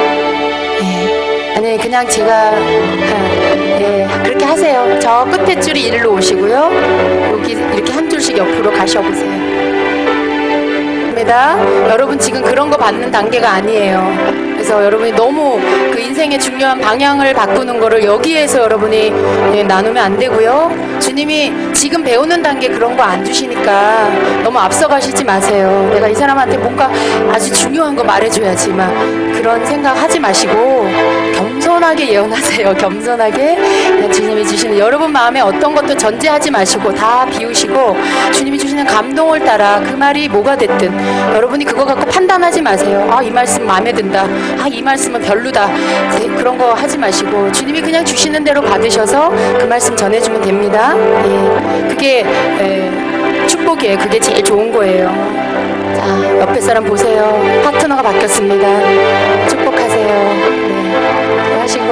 아니, 그냥 제가 그렇게 하세요. 저 끝에 줄이 일로 오시고요. 여기 이렇게 한 줄씩 옆으로 가셔보세요. 받겠습니다. 여러분 지금 그런 거 받는 단계가 아니에요. 그래서 여러분이 너무 그 인생의 중요한 방향을 바꾸는 거를 여기에서 여러분이 나누면 안 되고요. 주님이 지금 배우는 단계 그런 거 안 주시니까 너무 앞서가시지 마세요. 내가 이 사람한테 뭔가 아주 중요한 거 말해줘야지 막 그런 생각 하지 마시고 겸손하게 예언하세요. 겸손하게 그냥 주님이 주시는 여러분 마음에 어떤 것도 전제하지 마시고 다 비우시고 주님이 주시는 감동을 따라 그 말이 뭐가 됐든 여러분이 그거 갖고 판단하지 마세요. 아, 이 말씀 마음에 든다. 아, 이 말씀은 별로다. 그런 거 하지 마시고 주님이 그냥 주시는 대로 받으셔서 그 말씀 전해주면 됩니다. 예, 그게 축복이에요. 그게 제일 좋은 거예요. 자, 옆에 사람 보세요. 파트너가 바뀌었습니다. 축복하세요. 네, 하시고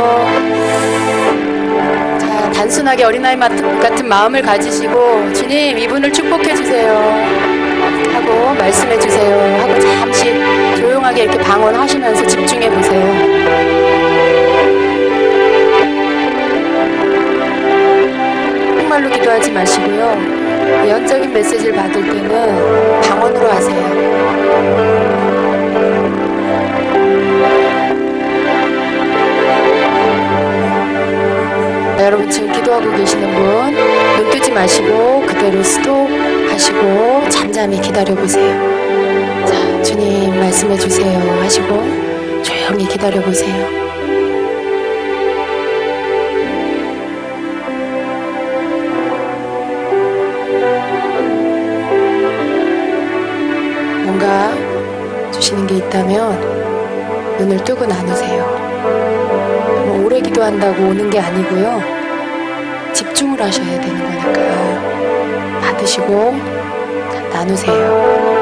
자, 단순하게 어린아이 같은 마음을 가지시고 주님 이분을 축복해 주세요 하고 말씀해 주세요 하고 잠시 조용하게 이렇게 방언하시면서 집중해 보세요. 정말로 기도하지 마시고요. 예언적인 메시지를 받을 때는 방언으로 하세요. 여러분 지금 기도하고 계시는 분 눈 뜨지 마시고 그대로 스톱하시고 잠잠히 기다려보세요. 자, 주님 말씀해 주세요 하시고 조용히 기다려보세요. 뭔가 주시는 게 있다면 눈을 뜨고 나누세요. 뭐 오래 기도한다고 오는 게 아니고요. 집중을 하셔야 되는 거니까 받으시고 나누세요.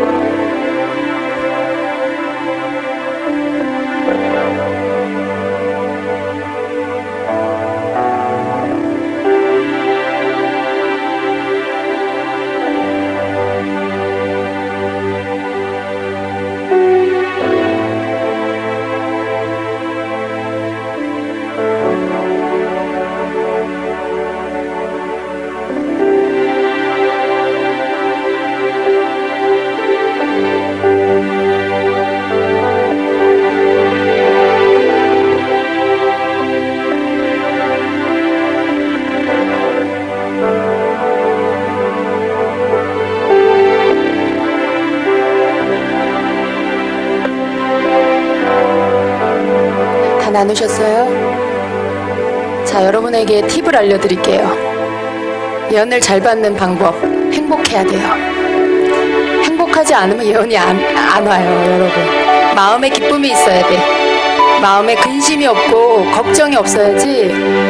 나누셨어요? 자, 여러분에게 팁을 알려드릴게요. 예언을 잘 받는 방법, 행복해야 돼요. 행복하지 않으면 예언이 안 와요, 여러분. 마음에 기쁨이 있어야 돼. 마음에 근심이 없고 걱정이 없어야지.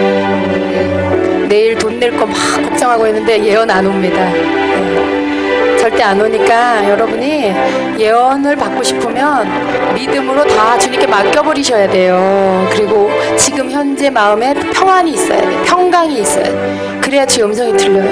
내일 돈 낼 거 막 걱정하고 있는데 예언 안 옵니다. 절대 안 오니까 여러분이 예언을 받고 싶으면 믿음으로 다 주님께 맡겨버리셔야 돼요. 그리고 지금 현재 마음에 평안이 있어야 돼요. 평강이 있어야 돼요. 그래야 주 음성이 들려요.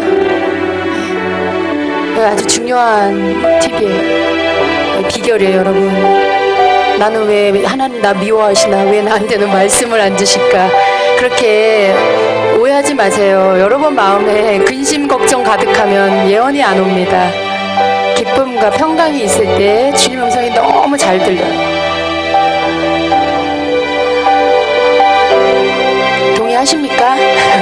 네. 아주 중요한 팁이에요. 비결이에요, 여러분. 나는 왜 하나님 나 미워하시나, 왜 나한테는 말씀을 안 주실까, 그렇게 오해하지 마세요. 여러분 마음에 근심 걱정 가득하면 예언이 안 옵니다. 기쁨과 평강이 있을 때 주님 음성이 너무 잘 들려요. 동의하십니까?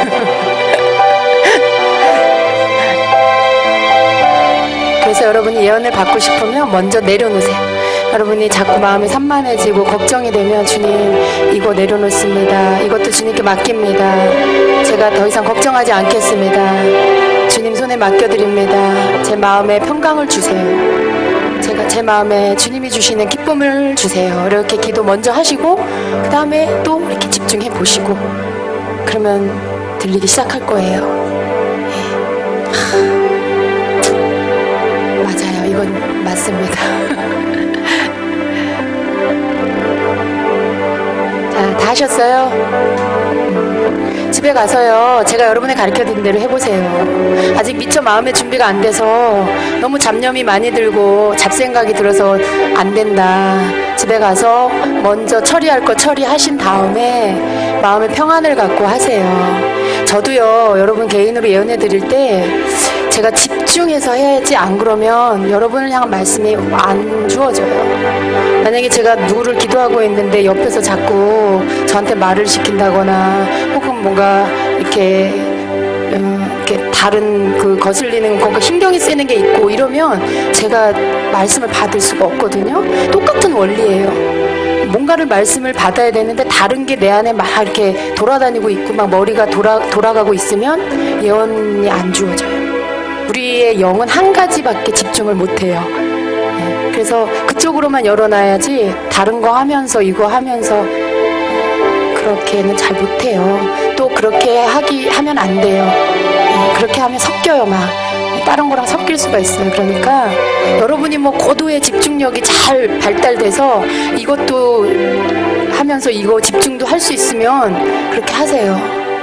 그래서 여러분이 예언을 받고 싶으면 먼저 내려놓으세요. 여러분이 자꾸 마음이 산만해지고 걱정이 되면 주님 이거 내려놓습니다. 이것도 주님께 맡깁니다. 제가 더 이상 걱정하지 않겠습니다. 주님 손에 맡겨드립니다. 제 마음에 평강을 주세요. 제가 제 마음에 주님이 주시는 기쁨을 주세요. 이렇게 기도 먼저 하시고 그 다음에 또 이렇게 집중해 보시고 그러면 들리기 시작할 거예요. 맞아요. 이건 맞습니다. 자, 다 하셨어요? 집에 가서요, 제가 여러분이 가르쳐드린 대로 해보세요. 아직 미처 마음의 준비가 안 돼서 너무 잡념이 많이 들고 잡생각이 들어서 안 된다. 집에 가서 먼저 처리할 거 처리하신 다음에 마음의 평안을 갖고 하세요. 저도요, 여러분 개인으로 예언해 드릴 때 제가 집중해서 해야지, 안 그러면 여러분을 향한 말씀이 안 주어져요. 만약에 제가 누구를 기도하고 있는데 옆에서 자꾸 저한테 말을 시킨다거나 혹은 뭔가 이렇게 다른 그 거슬리는 거 신경이 쓰이는 게 있고 이러면 제가 말씀을 받을 수가 없거든요. 똑같은 원리예요. 뭔가를 말씀을 받아야 되는데 다른 게 내 안에 막 이렇게 돌아다니고 있고 막 머리가 돌아가고 있으면 예언이 안 주어져요. 우리의 영은 한 가지밖에 집중을 못해요. 그래서 그쪽으로만 열어놔야지 다른 거 하면서 이거 하면서 그렇게는 잘 못해요. 또 그렇게 하면 안 돼요. 그렇게 하면 섞여요. 막 다른 거랑 섞일 수가 있어요. 그러니까 여러분이 뭐 고도의 집중력이 잘 발달돼서 이것도 하면서 이거 집중도 할 수 있으면 그렇게 하세요.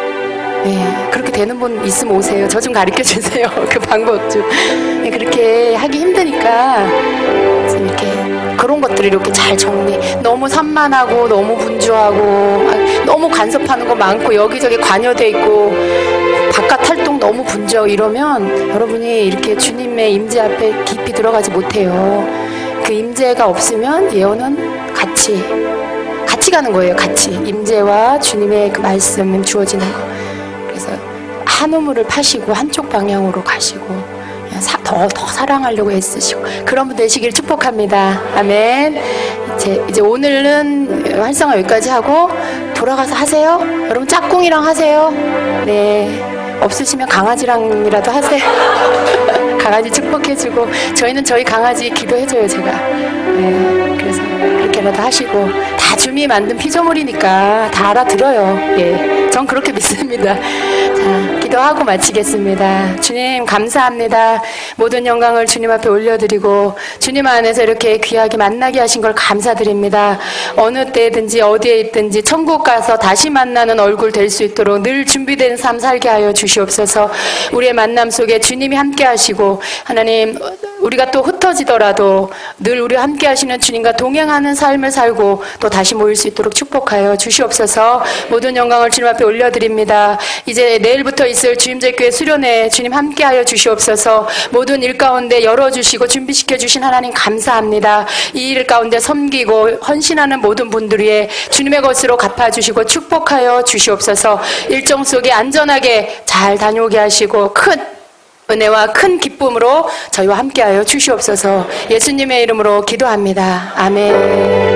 그렇게 되는 분 있으면 오세요. 저 좀 가르쳐 주세요. 그 방법 좀. 그렇게 하기 힘드니까 이렇게 그런 것들을 이렇게 잘 정리. 너무 산만하고 너무 분주하고 너무 간섭하는 거 많고 여기저기 관여돼 있고 바깥 활동 너무 분주하고 이러면 여러분이 이렇게 주님의 임재 앞에 깊이 들어가지 못해요. 그 임재가 없으면 예언은 같이 가는 거예요. 같이 임재와 주님의 그 말씀 주어지는 거. 그래서 한 우물을 파시고 한쪽 방향으로 가시고 더 사랑하려고 애쓰시고 그런 분 되시길 축복합니다. 아멘. 이제 오늘은 활성화 여기까지 하고 돌아가서 하세요. 여러분 짝꿍이랑 하세요. 네. 없으시면 강아지랑이라도 하세요. 강아지 축복해주고 저희는 저희 강아지 기도해줘요. 제가. 네. 그래서 그렇게라도 하시고 다 주님이 만든 피조물이니까 다 알아들어요. 전 그렇게 믿습니다. 자, 기도하고 마치겠습니다. 주님 감사합니다. 모든 영광을 주님 앞에 올려드리고 주님 안에서 이렇게 귀하게 만나게 하신 걸 감사드립니다. 어느 때든지 어디에 있든지 천국 가서 다시 만나는 얼굴 될 수 있도록 늘 준비된 삶 살게 하여 주시옵소서. 우리의 만남 속에 주님이 함께 하시고 하나님 우리가 또 흩어지더라도 늘 우리와 함께 하시는 주님과 동행하는 삶을 살고 또 다시 모일 수 있도록 축복하여 주시옵소서. 모든 영광을 주님 앞에 올려드립니다. 이제 내일부터 있을 주임제교회 수련회 주님 함께하여 주시옵소서. 모든 일 가운데 열어주시고 준비시켜 주신 하나님 감사합니다. 이 일 가운데 섬기고 헌신하는 모든 분들 위해 주님의 것으로 갚아주시고 축복하여 주시옵소서. 일정 속에 안전하게 잘 다녀오게 하시고 큰 은혜와 큰 기쁨으로 저희와 함께하여 주시옵소서. 예수님의 이름으로 기도합니다. 아멘.